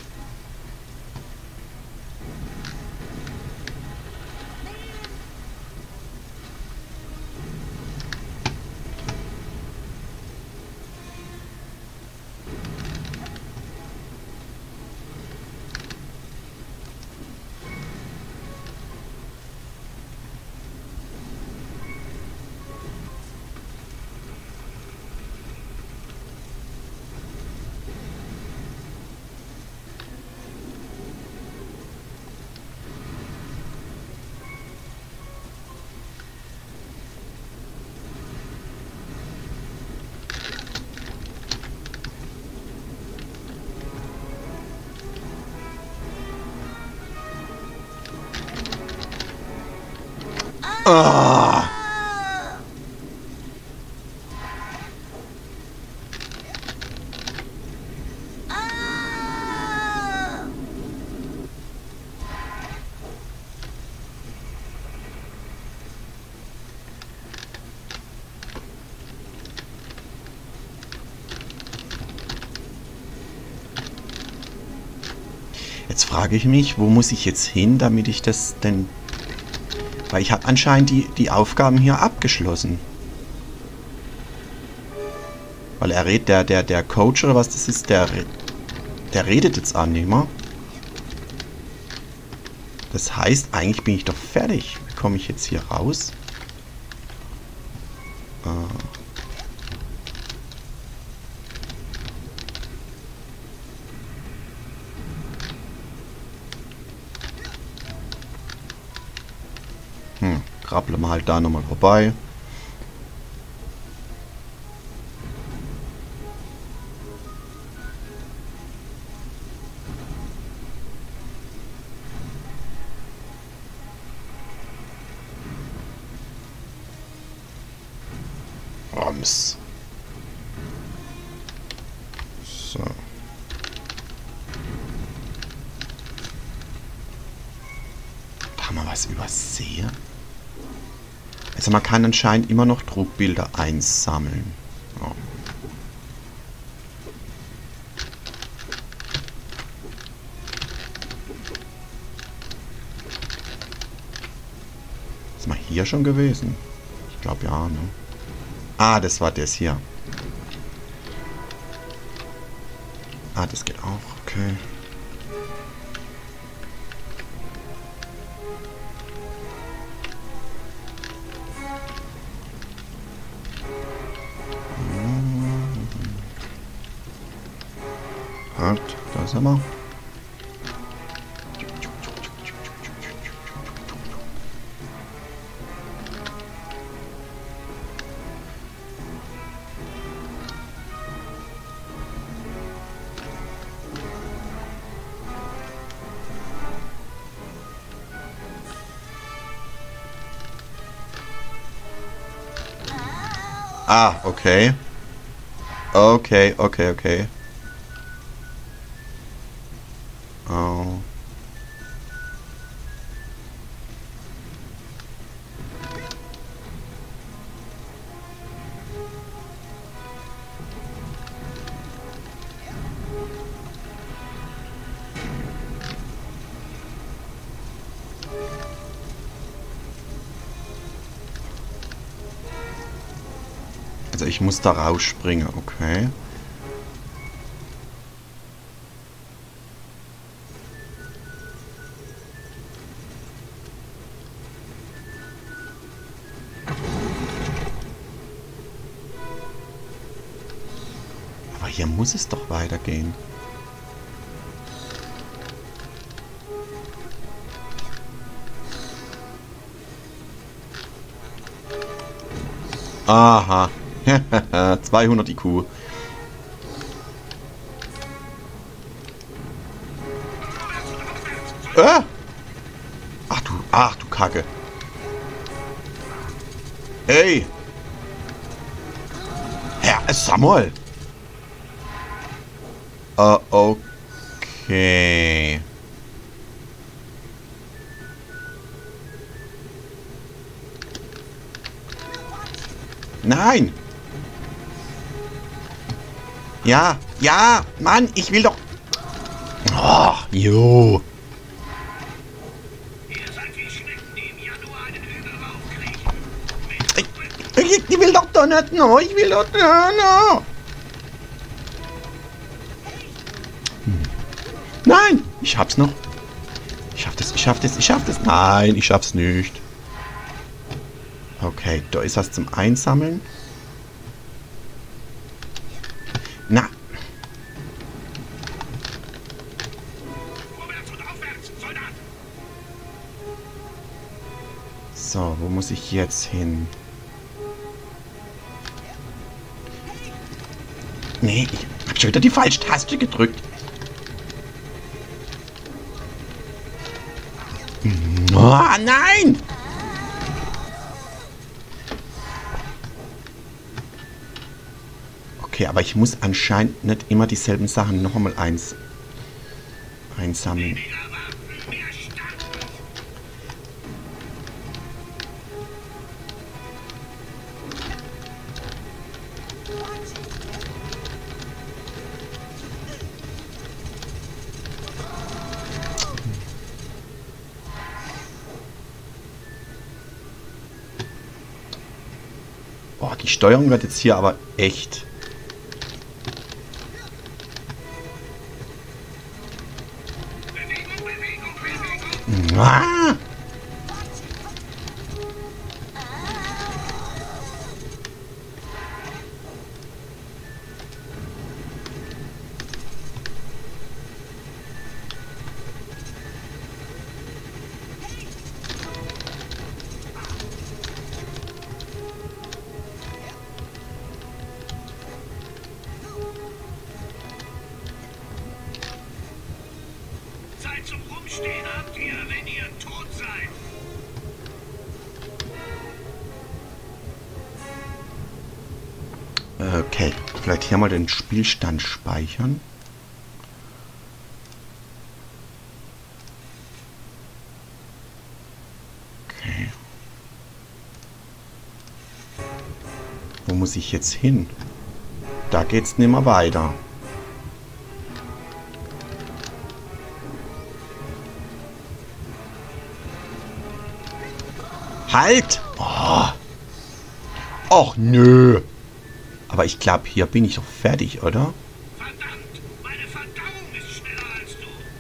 Ah. Jetzt frage ich mich, wo muss ich jetzt hin, damit ich das denn... Weil ich habe anscheinend die Aufgaben hier abgeschlossen. Weil er redet, der Coach oder was das ist, der redet jetzt auch nicht mehr. Das heißt, eigentlich bin ich doch fertig. Wie komme ich jetzt hier raus? Krabbeln wir halt da nochmal vorbei. Rums. So. Da haben wir was übersehen. Also man kann anscheinend immer noch Trugbilder einsammeln. Ja. Ist mal hier schon gewesen? Ich glaube ja, ne? Ah, das war das hier. Ah, das geht auch, okay. Halt, da sind wir. Ah, okay. Okay. Oh. Also ich muss da rausspringen, okay. hier muss es doch weitergehen. Aha. 200 IQ. Ach du Kacke. Ey. Herr Samuel. Okay. Nein. Ja, ja, Mann, ich will doch... Oh, jo. Ich will doch nicht, no, ich will doch no. Nein, ich hab's noch. Ich schaff das. Nein, ich schaff's nicht. Okay, da ist was zum Einsammeln. Na. So, wo muss ich jetzt hin? Nee, ich hab schon wieder die falsche Taste gedrückt. Oh, nein! Okay, aber ich muss anscheinend nicht immer dieselben Sachen noch einmal einsammeln. Oh, die Steuerung wird jetzt hier aber echt. Ah! Zeit zum Rumstehen habt ihr, wenn ihr tot seid. Okay, vielleicht hier mal den Spielstand speichern. Okay. Wo muss ich jetzt hin? Da geht's nicht mehr weiter. Halt! Oh. Och nö. Aber ich glaube, hier bin ich doch fertig, oder? Verdammt! Meine Verdauung ist schneller als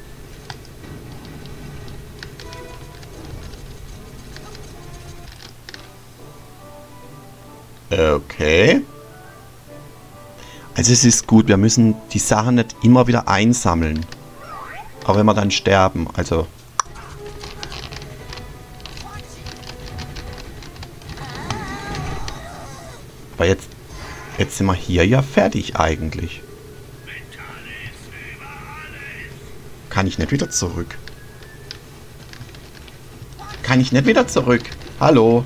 du. Okay. Also es ist gut, wir müssen die Sachen nicht immer wieder einsammeln. Auch wenn wir dann sterben, also... Aber jetzt sind wir hier ja fertig eigentlich. Kann ich nicht wieder zurück? Kann ich nicht wieder zurück? Hallo?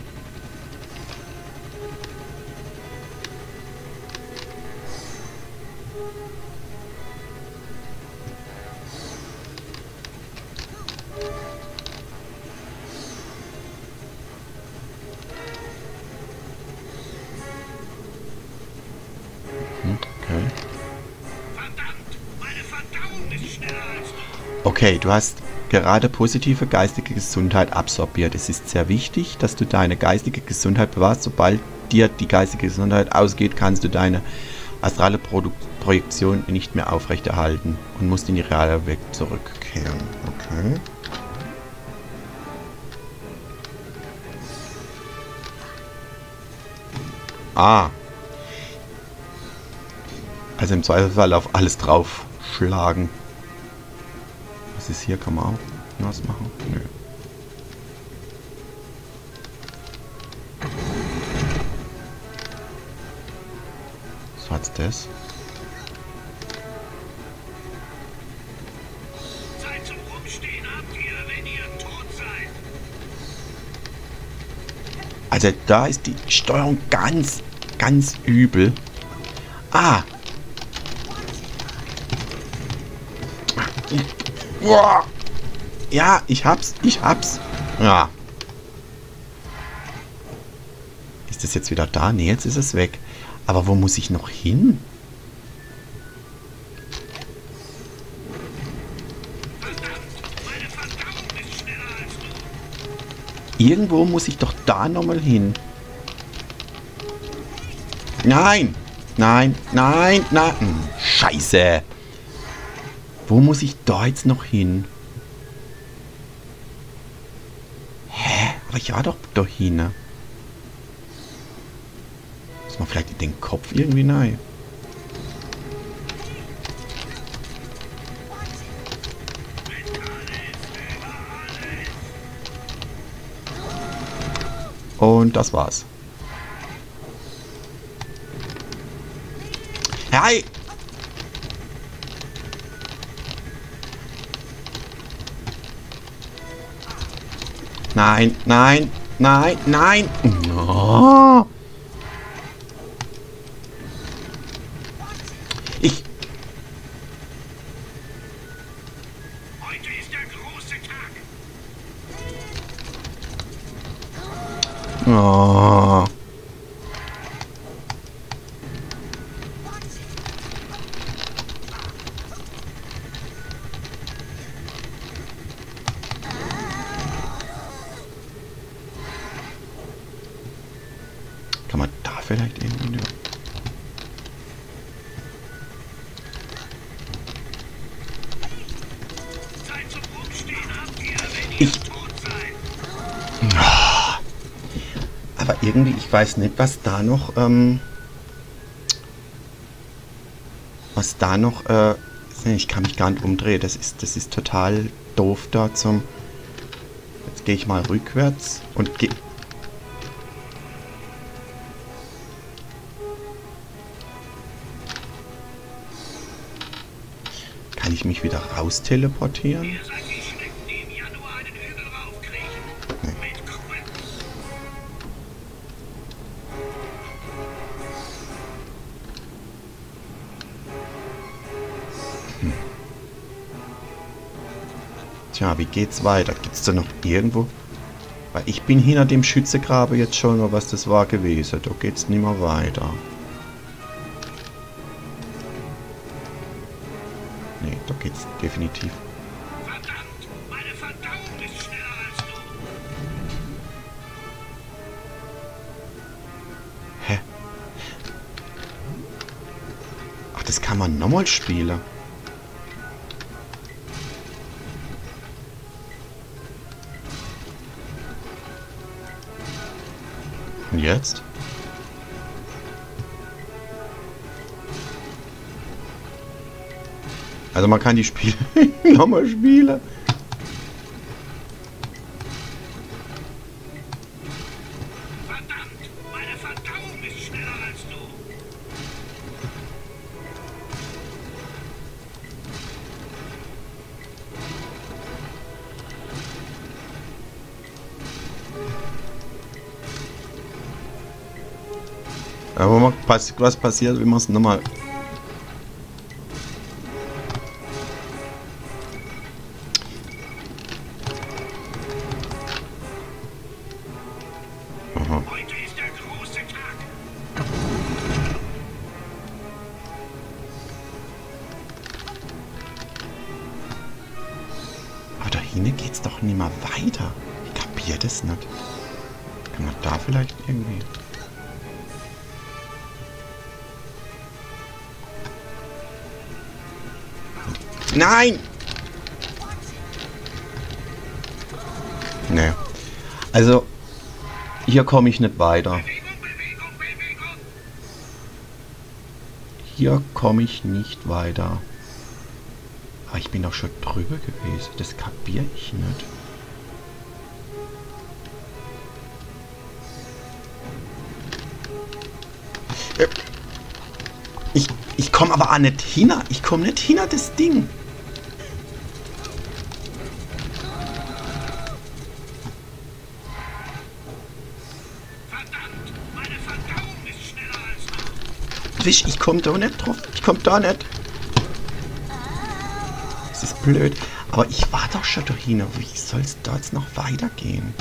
Okay, du hast gerade positive geistige Gesundheit absorbiert. Es ist sehr wichtig, dass du deine geistige Gesundheit bewahrst. Sobald dir die geistige Gesundheit ausgeht, kannst du deine astrale Projektion nicht mehr aufrechterhalten und musst in die reale Welt zurückkehren. Okay. Also im Zweifelsfall auf alles drauf schlagen. Was ist hier? Kann man auch was machen? Nö. Was hat's das? Zeit zum Rumstehen habt ihr, wenn ihr tot seid. Also da ist die Steuerung ganz, ganz übel. Ah! Boah. Ja, ich hab's. Ja. Ist das jetzt wieder da? Nee, jetzt ist es weg. Aber wo muss ich noch hin? Irgendwo muss ich doch da nochmal hin. Nein! Nein! Nein! Nein! Scheiße! Wo muss ich da jetzt noch hin? Hä? Aber ich war doch da hin. Muss man vielleicht in den Kopf irgendwie rein? Und das war's. Hey! Nein, nein, nein, nein. Oh. Heute ist der große Tag. Oh. Kann man da vielleicht irgendwie... Zeit zum Rumstehen habt ihr, wenn ihr tot seid. Aber irgendwie, ich weiß nicht, was da noch, ich kann mich gar nicht umdrehen. Das ist total doof da zum... Jetzt gehe ich mal rückwärts und gehe... Kann ich mich wieder raus teleportieren? Ihr seid die Schnecken, die im Januar einen Hügel raufkriechen. Nee. Mit Krücken. Tja, wie geht's weiter? Gibt's da noch irgendwo? Weil ich bin hinter dem Schützegraben jetzt schon, mal was das war gewesen. Da geht's nicht mehr weiter. Nee, da geht's definitiv. Verdammt, meine Verdauung ist schneller als du. Hä? Ach, das kann man nochmal spielen. Und jetzt? Also man kann die Spiele nochmal spielen. Verdammt, meine Verdauung ist schneller als du. Aber was passiert, wenn man es nochmal... Aha. Heute ist der große Tag. Aber da hinten geht's doch nicht mehr weiter. Ich kapier das nicht. Kann man da vielleicht irgendwie... Nein! Nee. Also, hier komme ich nicht weiter. hier komme ich nicht weiter. Aber ich bin doch schon drüber gewesen. Das kapiere ich nicht. Ich komme aber auch nicht hin. Ich komme nicht hin, das Ding. Wisch, ich komme da nicht drauf. Ich komme da nicht. Das ist blöd. Aber ich war doch schon dahin. Wie soll es da jetzt noch weitergehen?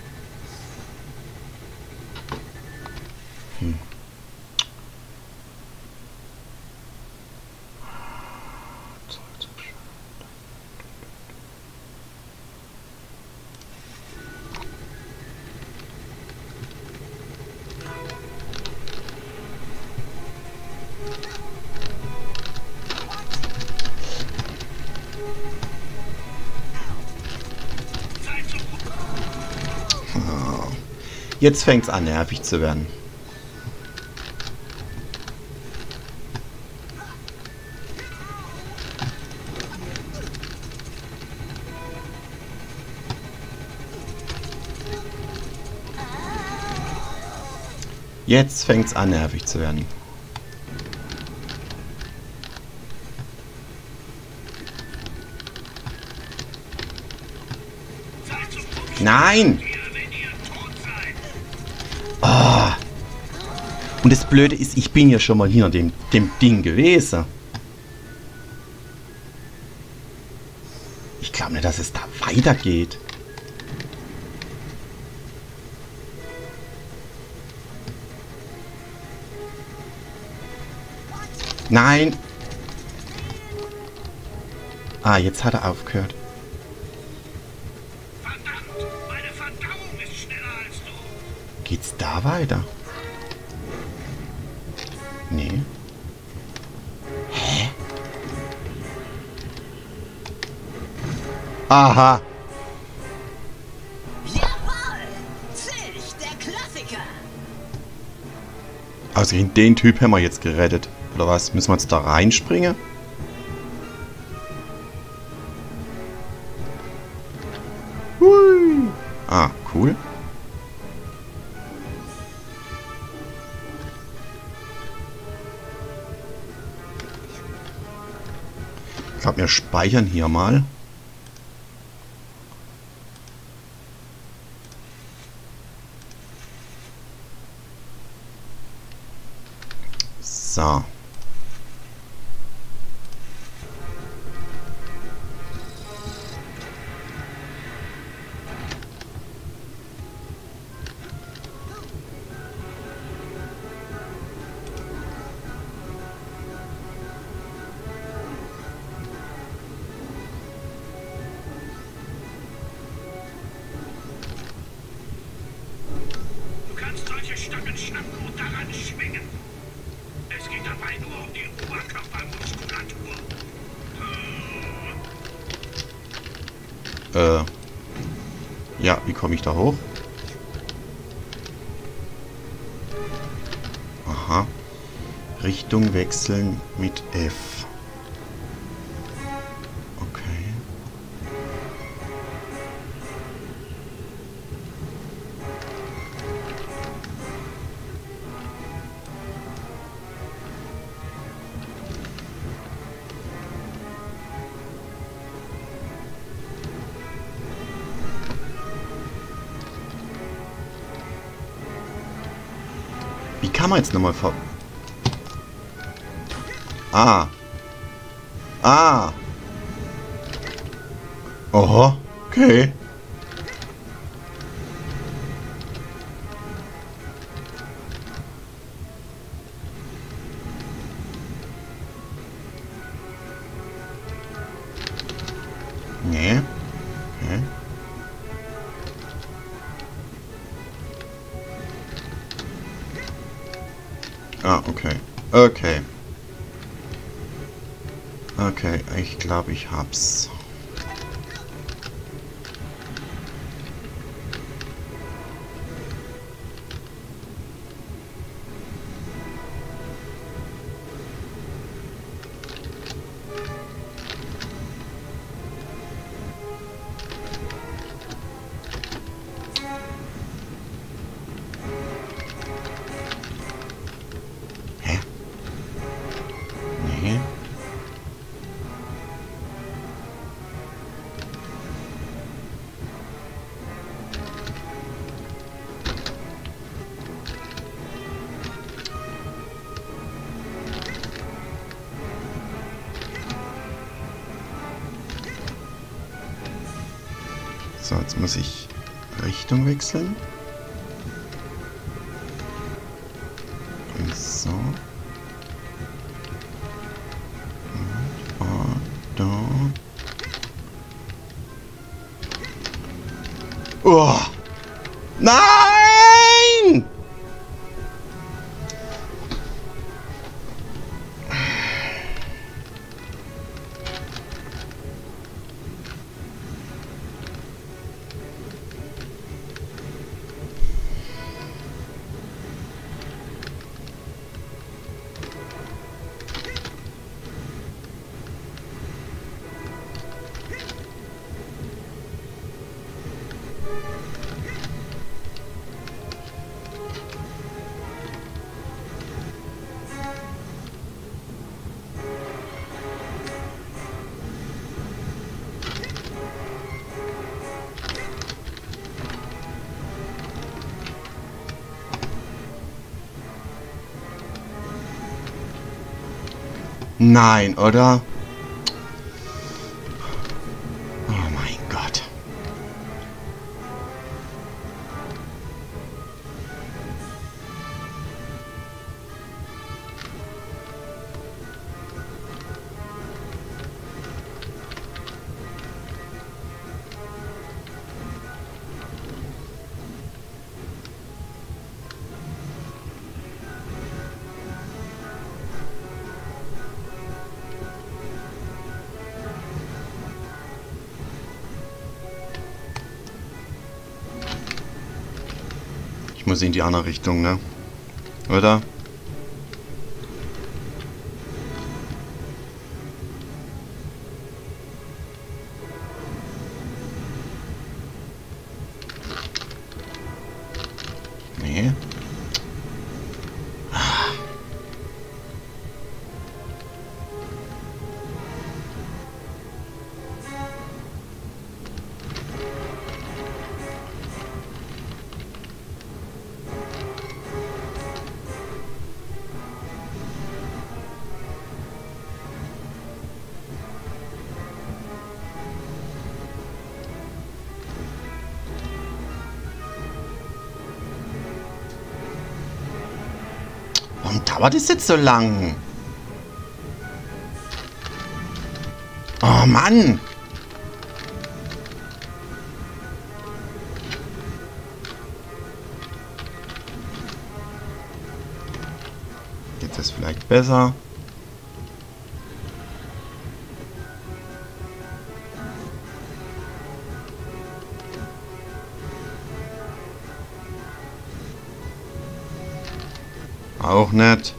Jetzt fängt es an, nervig zu werden. Jetzt fängt es an, nervig zu werden. Nein! Oh. Und das Blöde ist, ich bin ja schon mal hinter dem Ding gewesen. Ich glaube nicht, dass es da weitergeht. Nein! Ah, jetzt hat er aufgehört. Geht's da weiter? Nee. Hä? Aha. Jawohl! Zilch, der Klassiker! Ausgerechnet den Typ haben wir jetzt gerettet. Oder was? Müssen wir jetzt da reinspringen? Hui. Ah, cool. Ich glaube, wir speichern hier mal. So. Stangen schnappen und daran schwingen. Es geht dabei nur um die Oberkörpermuskulatur. Ja, wie komme ich da hoch? Aha. Richtung wechseln mit F. Okay. Wie kann man jetzt nochmal vor... Ah. Ah. Oho. Okay. Nee. Okay. Ah, okay. Okay. Okay, ich glaube, ich hab's. So, jetzt muss ich Richtung wechseln. So. Und da. Oh! Nein! Nein, oder? Oh mein Gott. Ich muss in die andere Richtung, ne? Oder? Nee. Warum dauert es jetzt so lang? Oh Mann! Geht das vielleicht besser? Auch nicht.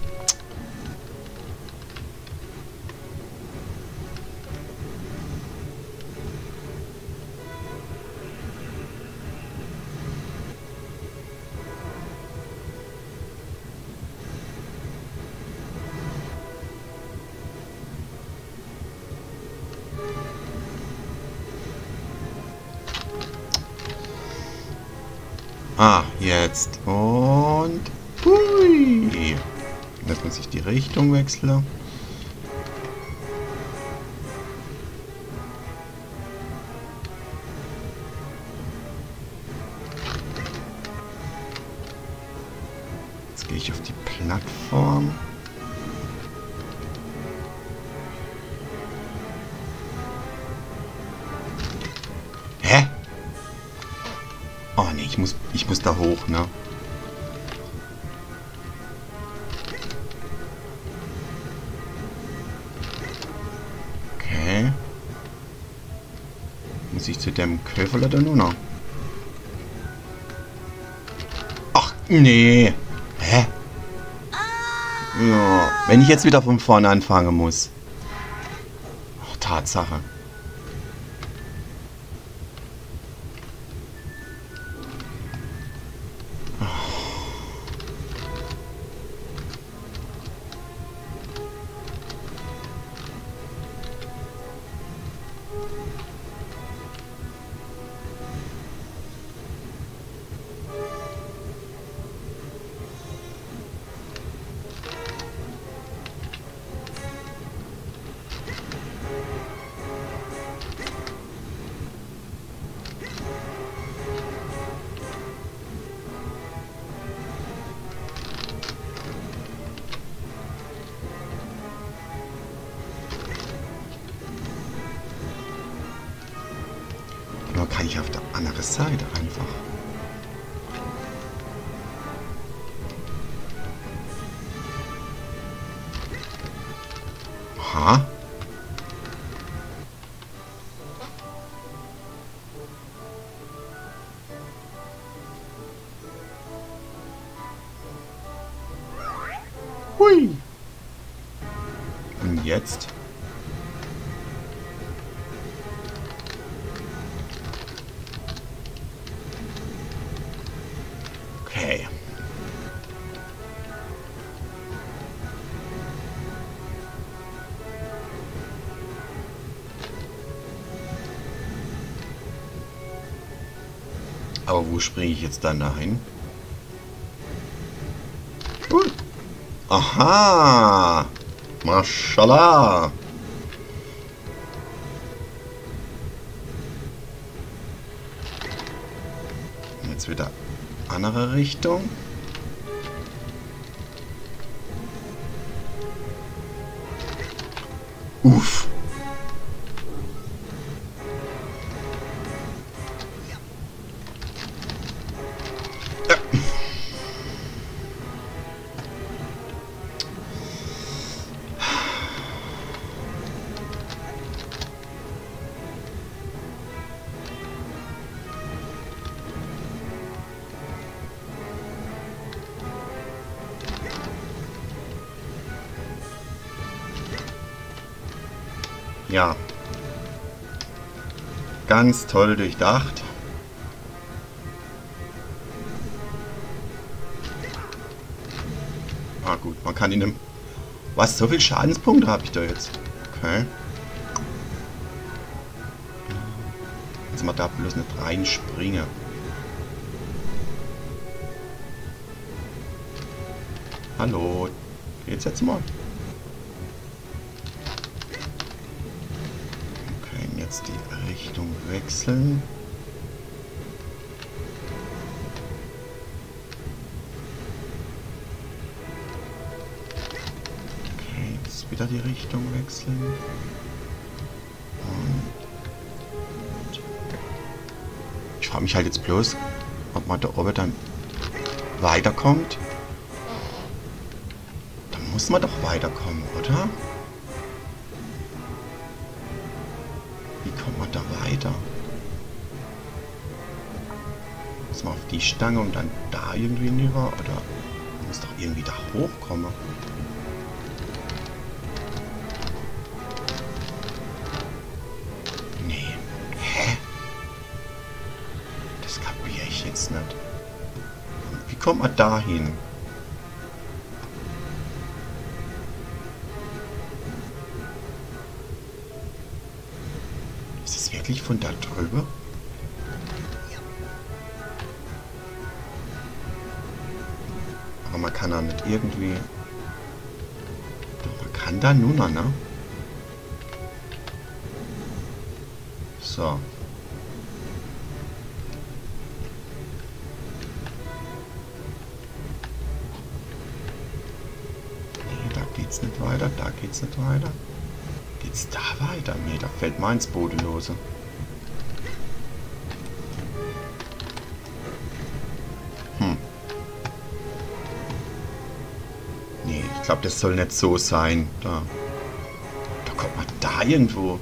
Ah, jetzt. Und... Hui. Jetzt muss ich die Richtung wechseln. Jetzt gehe ich auf die Plattform. Hä? Oh nee, ich muss da hoch, ne? Okay. Muss ich zu dem Käfer oder nur noch? Ach, nee. Hä? Ja, wenn ich jetzt wieder von vorne anfangen muss. Oh, Tatsache. eigentlich auf der anderen Seite einfach. Aha. Hui. Und jetzt? Okay. Aber wo springe ich jetzt dann dahin? Cool. Aha! Mashallah! Jetzt wieder andere Richtung. Uff! Ja, ganz toll durchdacht. Ah gut, man kann ihn im... Was, so viel Schadenspunkte habe ich da jetzt? Okay. Jetzt mal da bloß nicht reinspringen. Hallo, geht's jetzt mal? Die Richtung wechseln. Okay, jetzt wieder die Richtung wechseln. Und ich frage mich halt jetzt bloß, ob man da oben dann weiterkommt. Da muss man doch weiterkommen, oder? Kommt man da weiter? Muss man auf die Stange und dann da irgendwie rüber? Oder man muss doch irgendwie da hochkommen? Nee. Hä? Das kapiere ich jetzt nicht. Wie kommt man da hin? Wirklich von da drüber? Aber man kann da nicht irgendwie... Doch, man kann da nur noch, ne? So. Nee, da geht's nicht weiter, da geht's nicht weiter. Geht's da weiter? Nee, da fällt man ins Bodenlose. Nee, ich glaube, das soll nicht so sein. Da kommt man da irgendwo.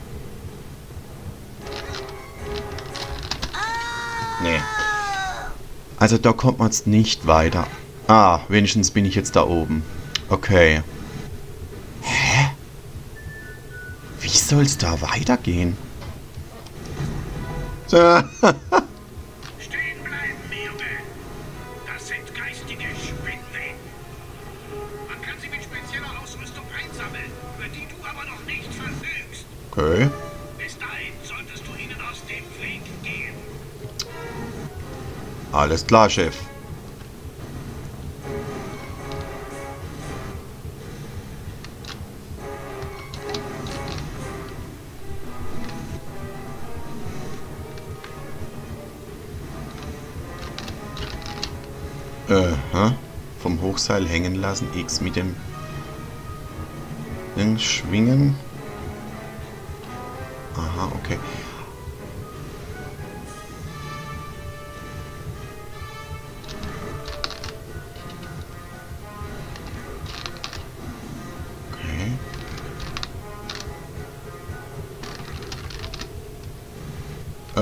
Nee. Also da kommt man jetzt nicht weiter. Ah, wenigstens bin ich jetzt da oben. Okay. Wie soll es da weitergehen? Stehen bleiben, Junge! Das sind geistige Spinnweben. Man kann sie mit spezieller Ausrüstung einsammeln, über die du aber noch nicht verfügst. Okay. Bis dahin solltest du ihnen aus dem Weg gehen. Alles klar, Chef. Vom Hochseil hängen lassen, X mit dem Ding schwingen. Aha, okay.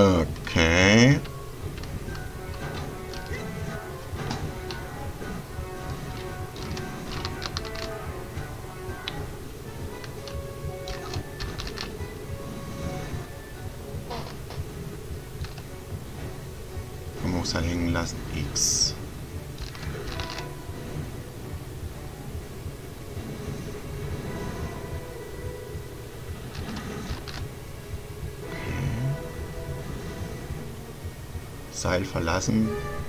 Okay. Man muss halt hängen lassen. X. Seil verlassen.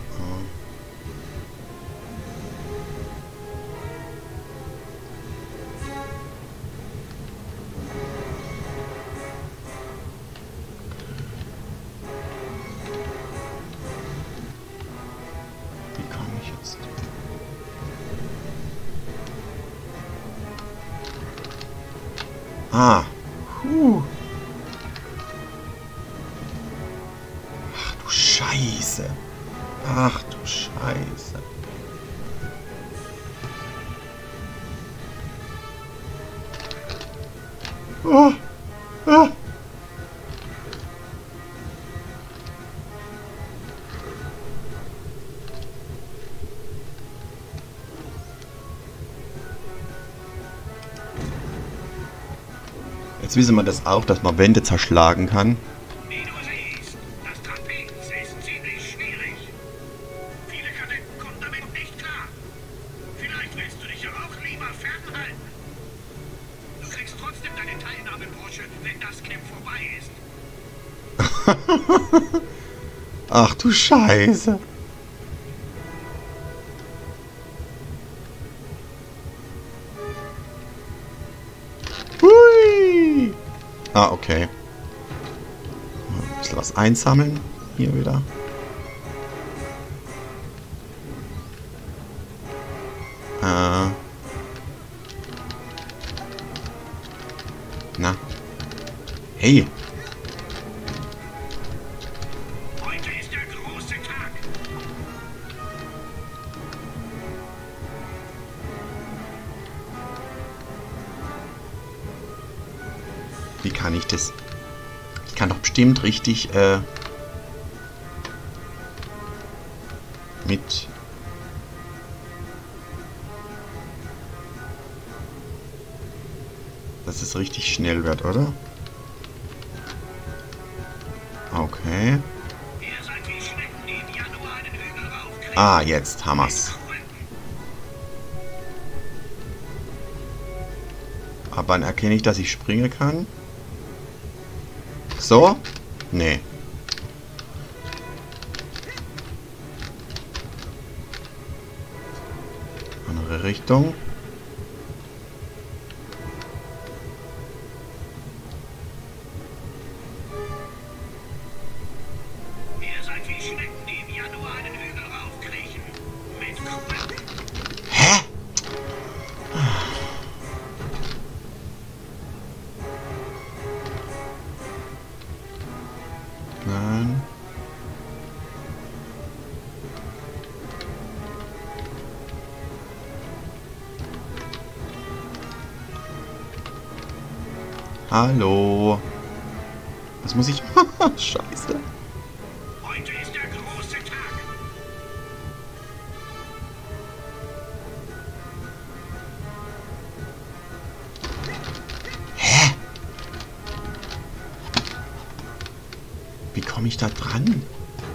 Wie komme ich jetzt? Ah. Scheiße. Ach du Scheiße. Oh. Ah. Jetzt wissen wir das auch, dass man Wände zerschlagen kann. Ach du Scheiße. Hui. Ah, okay. Ein bisschen was einsammeln. Hier wieder. Na. Hey. Wie kann ich das? Ich kann doch bestimmt richtig mit... Dass es richtig schnell wird, oder? Okay. Ah, jetzt haben wir's. Aber dann erkenne ich, dass ich springen kann. So? Nee. Andere Richtung. Ihr seid wie Schnecken, die im Januar einen Hügel raufkriechen. Mit Kugeln. Hä? Nein. Hallo. Was muss ich... Scheiße. Heute ist der große Tag. Hä? Wie komme ich da dran?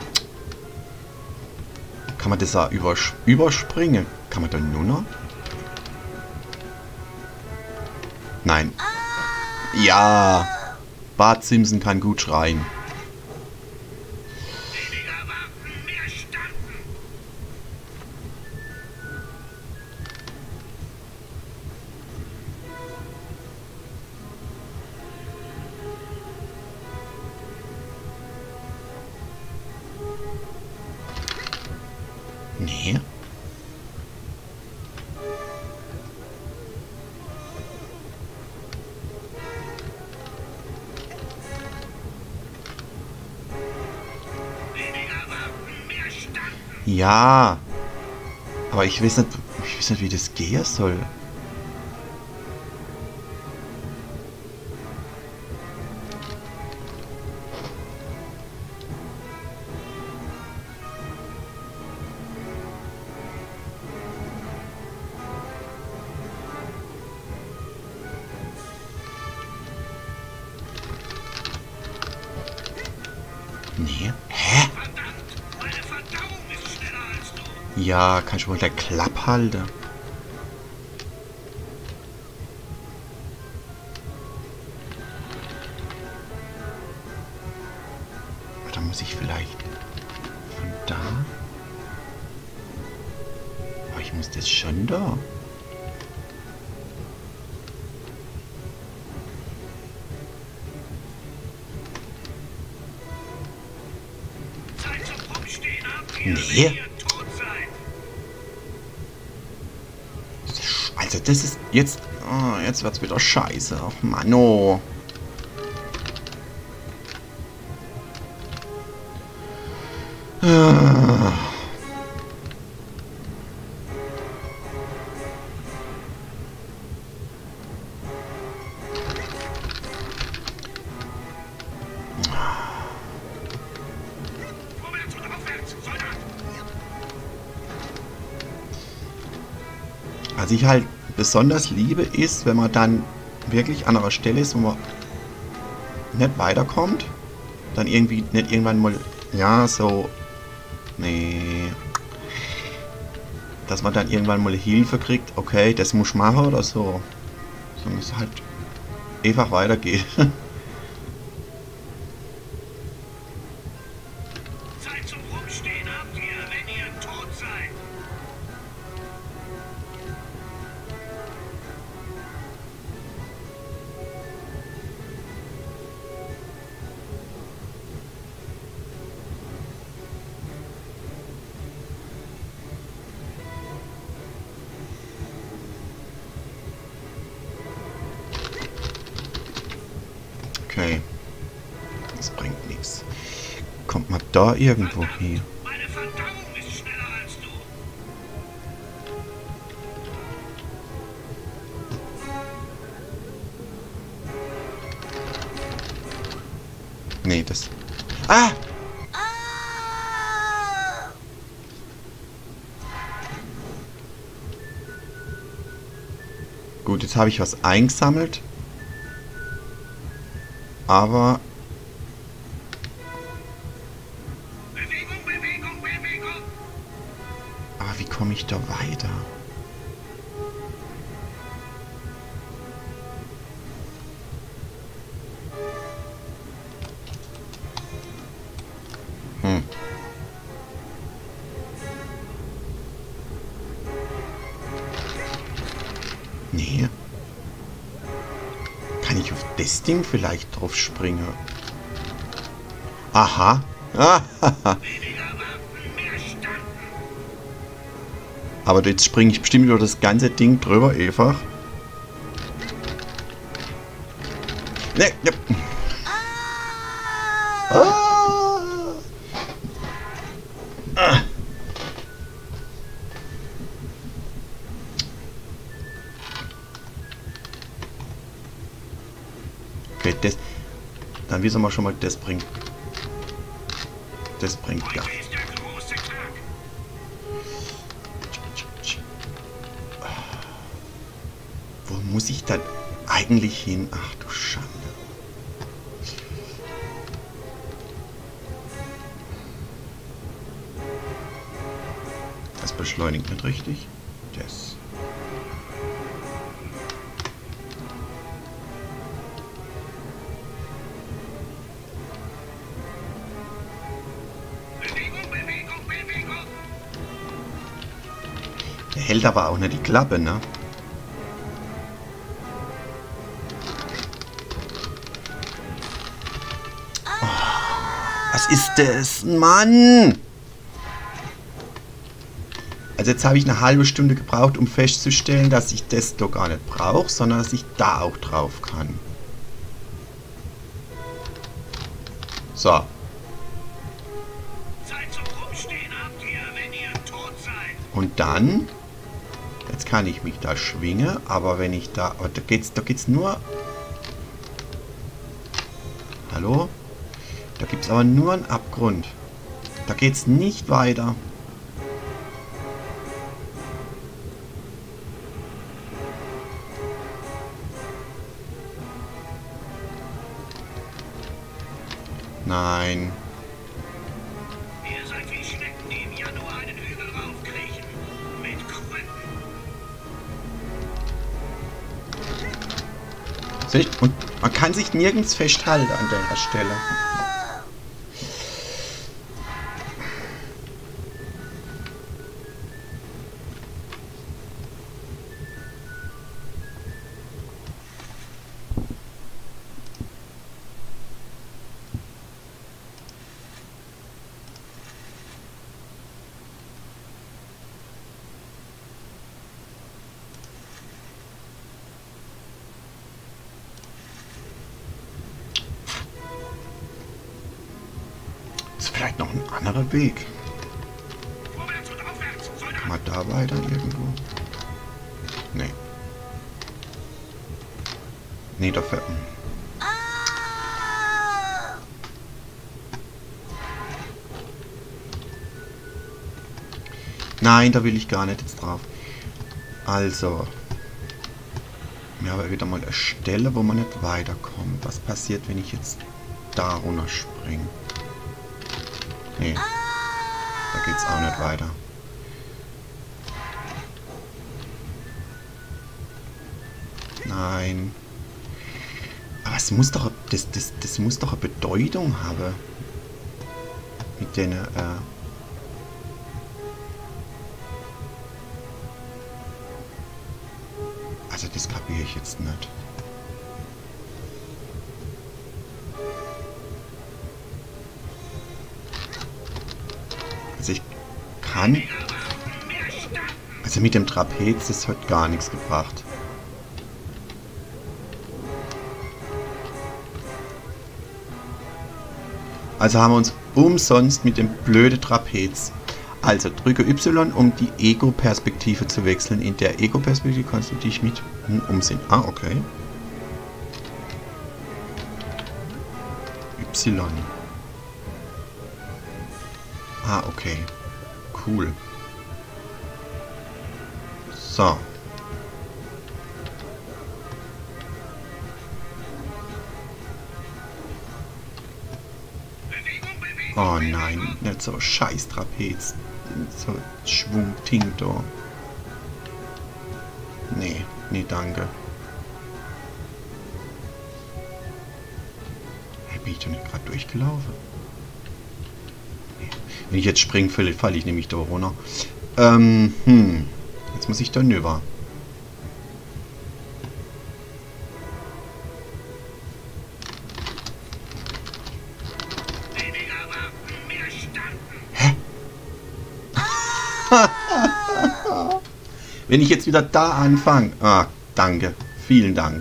Kann man das da überspringen? Kann man da nur noch? Nein. Ja. Bart Simpson kann gut schreien. Weniger warten, mehr starten. Nee. Ja. Aber ich weiß nicht, wie das gehen soll. Nee. Hä? Ja, kann ich wohl der Klapp halten? Oder muss ich vielleicht von da? Aber ich muss das schon da. Nee. Also das ist jetzt... Oh, jetzt wird's wieder scheiße. Ach Mann, oh. Was ich halt besonders liebe, ist, wenn man dann wirklich an einer Stelle ist, wo man nicht weiterkommt, dann irgendwie nicht irgendwann mal, ja, so, nee, dass man dann irgendwann mal Hilfe kriegt, okay, das muss ich machen oder so, sondern es halt einfach weitergeht. Zeit zum Rumstehen habt ihr, wenn ihr tot seid. Okay. Das bringt nichts. Kommt man da irgendwo hin? Meine Verdauung ist schneller als du. Nee, das... Ah! Gut, jetzt habe ich was eingesammelt. Aber... Bewegung, Bewegung, Bewegung. Aber wie komme ich da weiter? Nee. Kann ich auf das Ding vielleicht drauf springen? Aha. Aber jetzt springe ich bestimmt über das ganze Ding drüber, einfach. Nee, ne. Okay, das. Dann wissen wir schon mal, das bringt. Das bringt ja. Wo muss ich dann eigentlich hin? Ach du Schande. Das beschleunigt nicht richtig. Das. Der hält aber auch nicht die Klappe, ne? Was ist das? Mann! Also jetzt habe ich eine halbe Stunde gebraucht, um festzustellen, dass ich das doch gar nicht brauche, sondern dass ich da auch drauf kann. So. Zeit zum Rumstehen habt ihr, wenn ihr tot seid. Und dann... Jetzt kann ich mich da schwingen, aber wenn ich da... Oh, da geht's nur... Hallo? Da gibt es aber nur einen Abgrund. Da geht's nicht weiter. Nein. Und man kann sich nirgends festhalten an der Stelle. Vielleicht noch ein anderer Weg. Mal da weiter irgendwo. Nee. Nee, dafür. Nein, da will ich gar nicht jetzt drauf. Also. Wir haben wieder mal eine Stelle, wo man nicht weiterkommt. Was passiert, wenn ich jetzt da runter springe? Nee, da geht's auch nicht weiter. Nein. Aber es muss doch, das muss doch eine Bedeutung haben. Mit denen, Also das kapiere ich jetzt nicht. Also ich kann... Also mit dem Trapez, das hat gar nichts gebracht. Also haben wir uns umsonst mit dem blöden Trapez. Also drücke Y, um die Ego-Perspektive zu wechseln. In der Ego-Perspektive kannst du dich mit umsehen. Ah, okay. Y. Ah, okay. Cool. So. Oh nein, nicht so scheiß Trapez. So Schwung-Ting da. Nee, nee, danke. Bin ich doch nicht gerade durchgelaufen? Nee. Wenn ich jetzt springe, falle ich nämlich da runter. Jetzt muss ich da rüber. Wenn ich jetzt wieder da anfange. Ah, danke. Vielen Dank.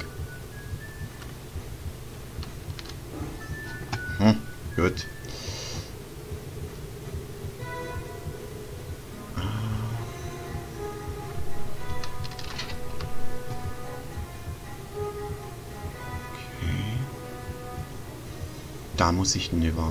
Gut. Okay. Da muss ich rüber.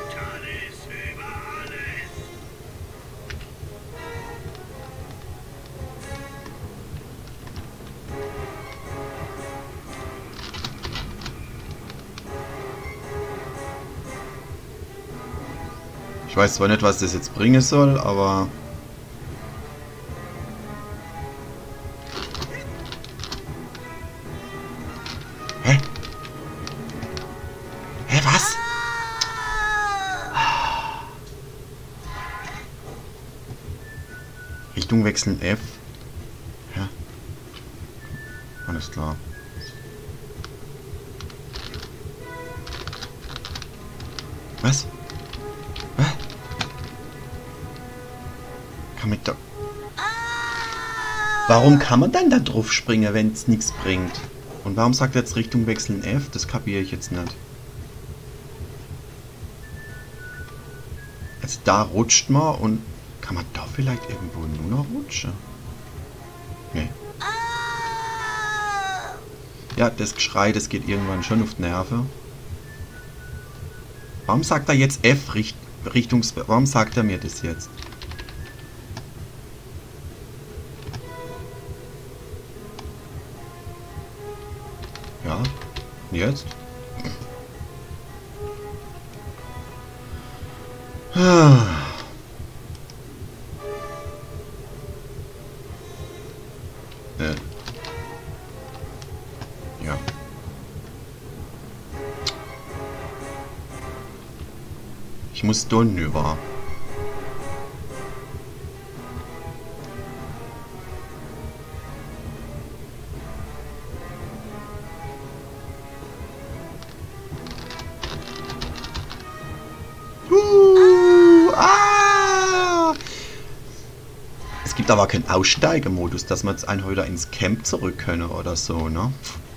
Ich weiß zwar nicht, was das jetzt bringen soll, aber... Hä? Hä, was? Richtung wechseln F. Ja. Alles klar. Was? Warum kann man dann da drauf springen, wenn es nichts bringt? Und warum sagt er jetzt Richtung wechseln F? Das kapiere ich jetzt nicht. Also da rutscht man und kann man da vielleicht irgendwo nur noch rutschen? Nee. Ja, das Geschrei, das geht irgendwann schon auf die Nerven. Warum sagt er jetzt F Richtung... Warum sagt er mir das jetzt? Ja, jetzt. Ja. Ich muss da rüber. Es gibt aber keinen Aussteigemodus, dass wir jetzt einfach wieder ins Camp zurück können oder so, ne?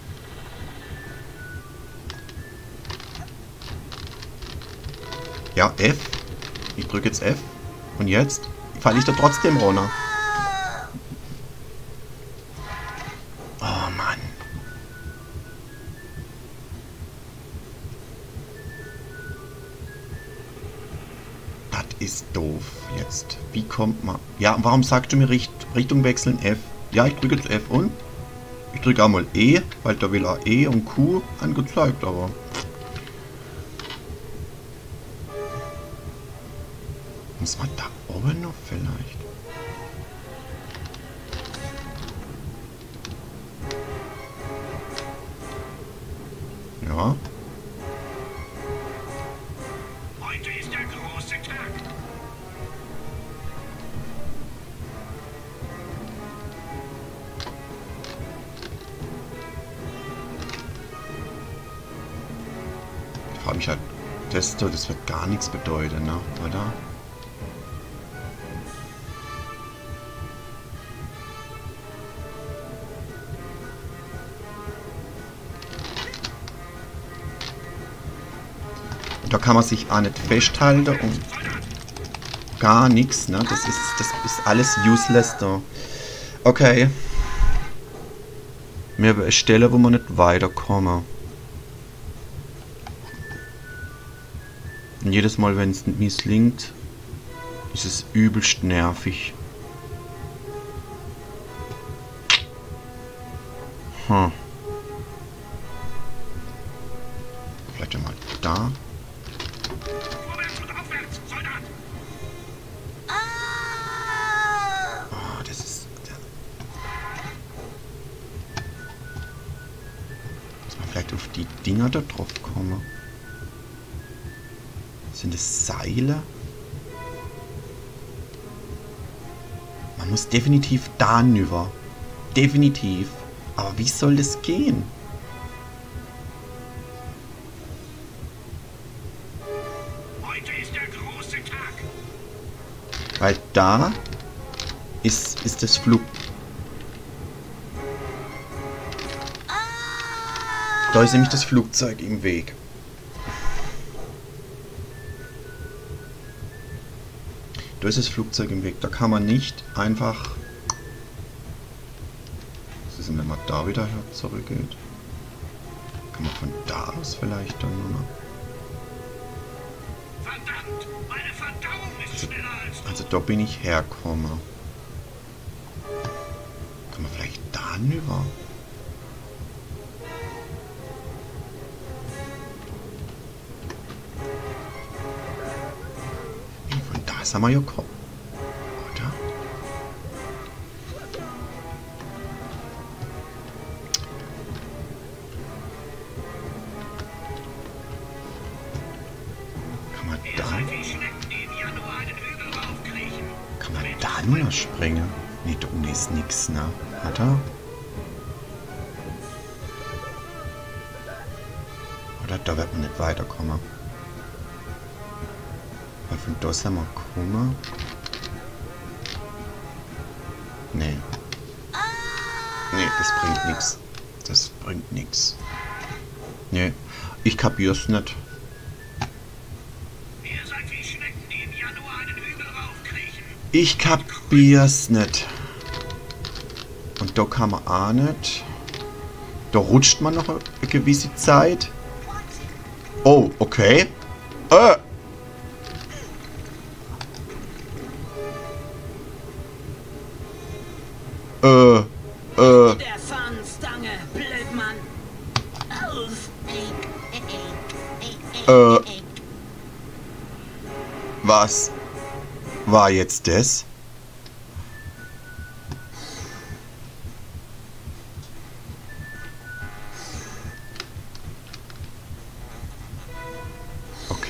Ja, F. Ich drücke jetzt F. Und jetzt falle ich da trotzdem runter. Oh Mann. Das ist doof jetzt. Wie kommt man... Ja, warum sagst du mir Richtung wechseln F? Ja, ich drücke jetzt F und... Ich drücke auch mal E, weil da will er E und Q angezeigt, aber... Muss man da oben noch vielleicht? Ja. Heute ist der große Tag. Ich frage mich halt, das wird gar nichts bedeuten, ne? Oder? Da kann man sich auch nicht festhalten und gar nichts, ne? Das ist alles useless da. Okay. Mir eine Stelle, wo man nicht weiterkommen. Und jedes Mal, wenn es misslingt, ist es übelst nervig. Vielleicht mal da. Vielleicht auf die Dinger da drauf kommen. Sind es Seile? Man muss definitiv da rüber. Definitiv. Aber wie soll das gehen? Heute ist der große Tag. Weil da ist das Flug. Da ist nämlich das Flugzeug im Weg. Da ist das Flugzeug im Weg. Da kann man nicht einfach... Was ist denn, wenn man da wieder zurückgeht? Kann man von da aus vielleicht dann nur noch... Verdammt, meine Verdauung ist schneller als du. Also da bin ich hergekommen. Kann man vielleicht da rüber? Das haben wir ja gekommen. Oder? Kann man da... Kann man da nur noch springen? Nee, da unten ist nix, ne? Hat er? Oder da wird man nicht weiterkommen. Weil von da sind wir gekommen. Nee. Nee, das bringt nichts. Das bringt nichts. Nee, ich kapier's nicht. Ich kapier's nicht. Und da kann man auch nicht. Da rutscht man noch eine gewisse Zeit. Oh, okay. Der Fahnenstange, Blödmann. Was war jetzt das?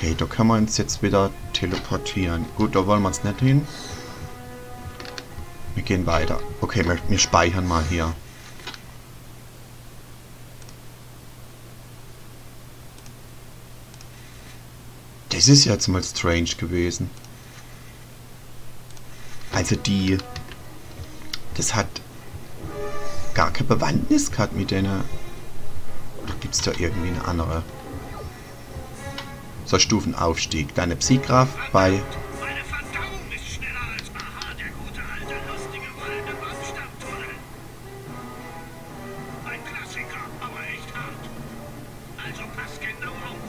Okay, da können wir uns jetzt wieder teleportieren. Gut, da wollen wir es nicht hin. Wir gehen weiter. Okay, wir speichern mal hier. Das ist jetzt mal strange gewesen. Also das hat gar keine Bewandtnis gehabt mit denen. Oder gibt es da irgendwie eine andere? So, Stufenaufstieg. Deine Psykraft bei... Meine Verdauung ist schneller als Aha, der gute alte, lustige, rollende Baumstammtunnel. Ein Klassiker, aber echt hart. Also pass genau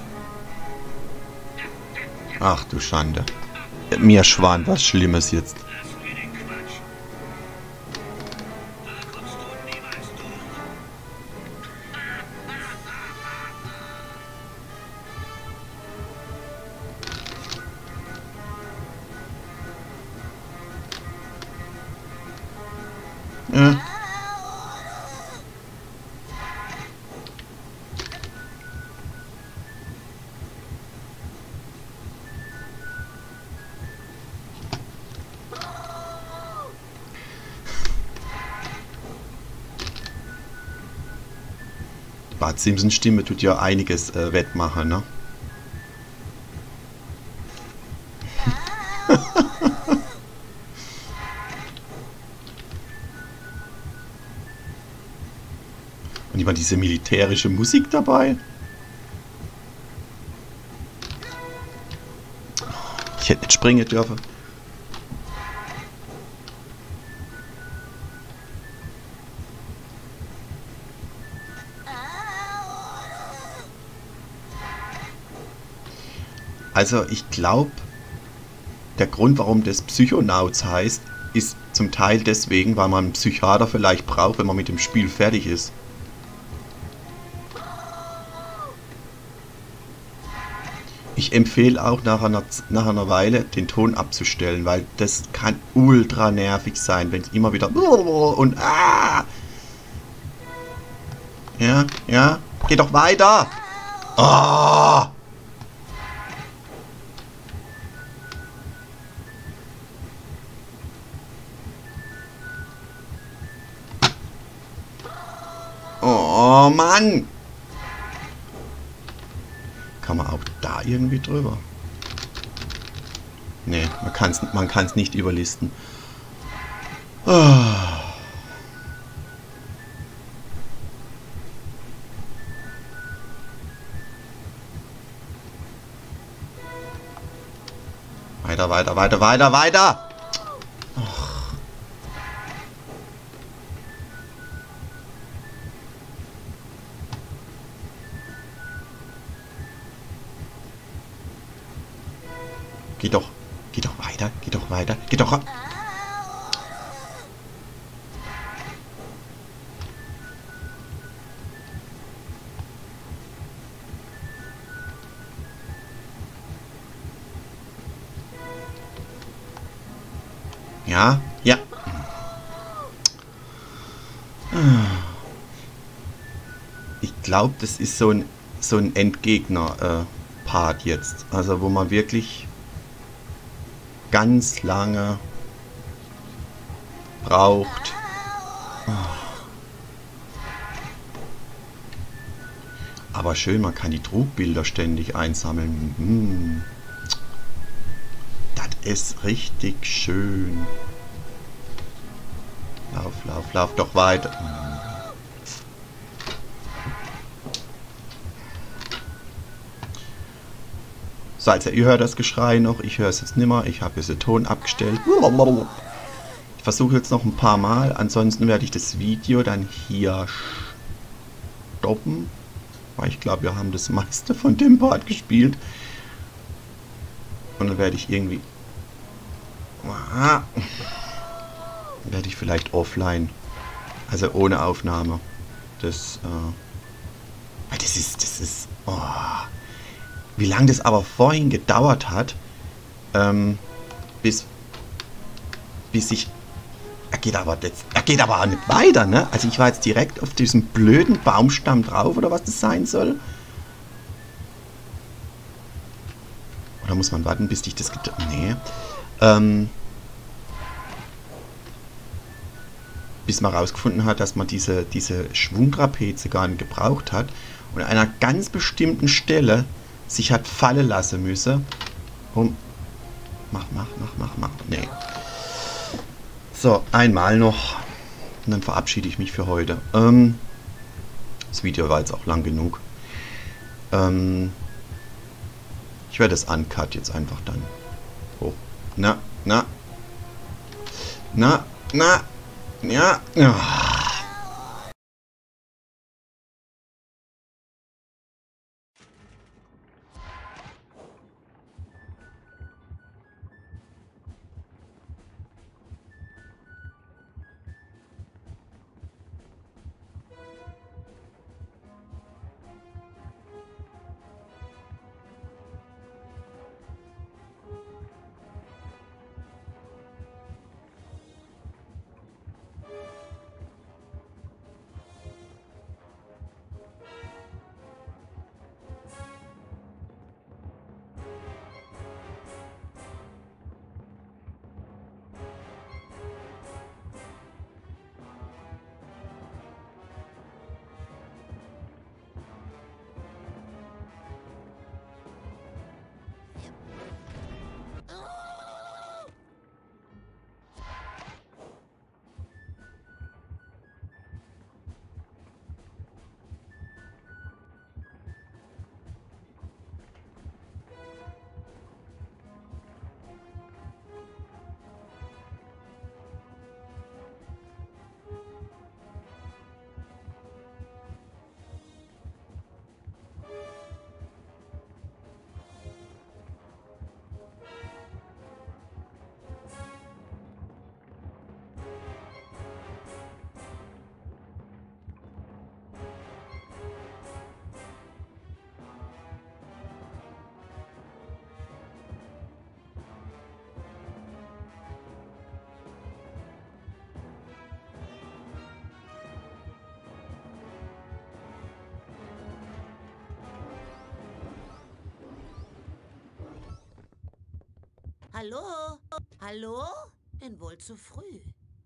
auf. Ach du Schande. Mir schwan was Schlimmes jetzt. Bart Simpsons Stimme tut ja einiges wettmachen, ne? Und immer diese militärische Musik dabei. Ich hätte nicht springen dürfen. Also ich glaube, der Grund, warum das Psychonauts heißt, ist zum Teil deswegen, weil man einen Psychiater vielleicht braucht, wenn man mit dem Spiel fertig ist. Ich empfehle auch nach einer Weile den Ton abzustellen, weil das kann ultra nervig sein, wenn es immer wieder und ja, geh doch weiter! Oh! Oh Mann! Kann man auch da irgendwie drüber? Nee, man kann's nicht überlisten. Oh. Weiter! Geh doch weiter. Ja. Ich glaube, das ist so ein Endgegner-Part jetzt. Also wo man wirklich ganz lange braucht. Aber schön, man kann die Trugbilder ständig einsammeln. Das ist richtig schön. Lauf doch weiter. So, also ihr hört das Geschrei noch, ich höre es jetzt nimmer, ich habe jetzt den Ton abgestellt. Ich versuche jetzt noch ein paar Mal, ansonsten werde ich das Video dann hier stoppen, weil ich glaube, wir haben das meiste von dem Part gespielt. Und dann werde ich irgendwie... werde ich vielleicht offline, also ohne Aufnahme. Das ist... Oh. Wie lange das aber vorhin gedauert hat, bis ich... Er geht aber auch nicht weiter, ne? Also ich war jetzt direkt auf diesem blöden Baumstamm drauf, oder was das sein soll. Oder muss man warten, bis dich das... Nee. Bis man rausgefunden hat, dass man diese Schwungtrapeze gar nicht gebraucht hat und an einer ganz bestimmten Stelle sich hat fallen lassen müssen. Mach. Nee. So, einmal noch. Und dann verabschiede ich mich für heute. Das Video war jetzt auch lang genug. Ich werde das Uncut jetzt einfach dann hoch. Ja. Hallo? Hallo? Denn wohl zu früh.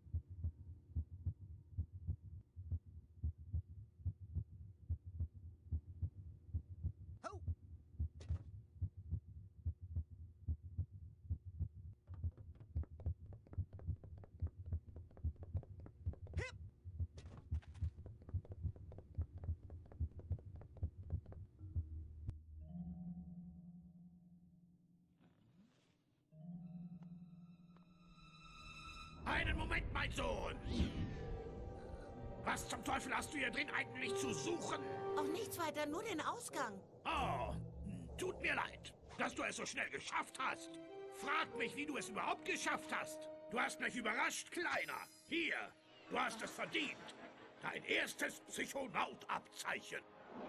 Einen Moment, mein Sohn! Was zum Teufel hast du hier drin eigentlich zu suchen? Auch nichts weiter, nur den Ausgang. Oh, tut mir leid, dass du es so schnell geschafft hast. Frag mich, wie du es überhaupt geschafft hast. Du hast mich überrascht, Kleiner. Hier, du hast es verdient. Dein erstes Psychonaut-Abzeichen.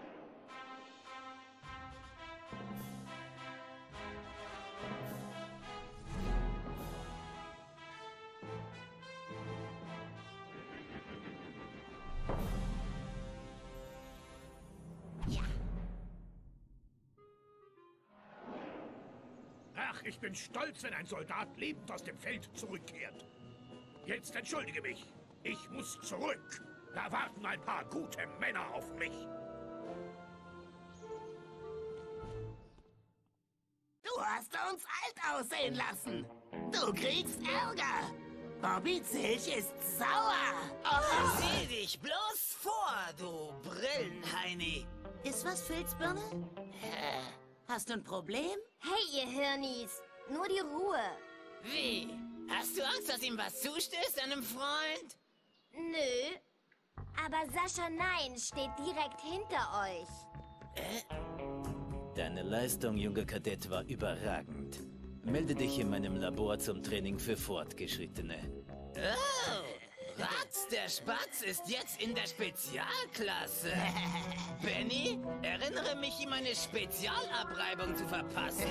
Ach, ich bin stolz, wenn ein Soldat lebend aus dem Feld zurückkehrt. Jetzt entschuldige mich. Ich muss zurück. Da warten ein paar gute Männer auf mich. Du hast uns alt aussehen lassen. Du kriegst Ärger. Bobby Zilch ist sauer. Oh, sieh dich bloß vor, du Brillenheini. Ist was, Filzbirne? Hast du ein Problem? Hey, ihr Hirnis. Nur die Ruhe. Wie? Hast du Angst, dass ihm was zustößt, deinem Freund? Nö. Aber Sascha Nein steht direkt hinter euch. Deine Leistung, junger Kadett, war überragend. Melde dich in meinem Labor zum Training für Fortgeschrittene. Oh, Ratz, der Spatz ist jetzt in der Spezialklasse. Benny, erinnere mich, ihm eine Spezialabreibung zu verpassen.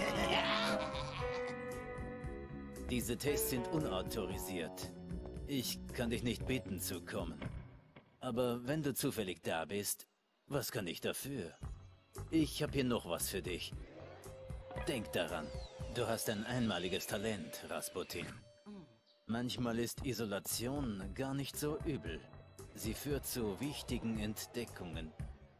Diese Tests sind unautorisiert. Ich kann dich nicht bitten zu kommen. Aber wenn du zufällig da bist, was kann ich dafür? Ich habe hier noch was für dich. Denk daran. Du hast ein einmaliges Talent, Rasputin. Manchmal ist Isolation gar nicht so übel. Sie führt zu wichtigen Entdeckungen.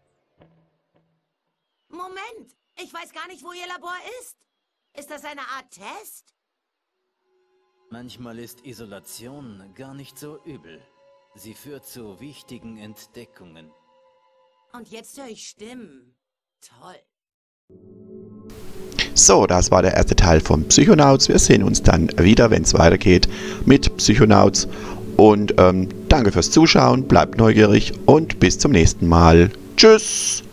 Moment, ich weiß gar nicht, wo Ihr Labor ist. Ist das eine Art Test? Manchmal ist Isolation gar nicht so übel. Sie führt zu wichtigen Entdeckungen. Und jetzt höre ich Stimmen. Toll. So, das war der erste Teil von Psychonauts. Wir sehen uns dann wieder, wenn es weitergeht mit Psychonauts. Und danke fürs Zuschauen, bleibt neugierig und bis zum nächsten Mal. Tschüss!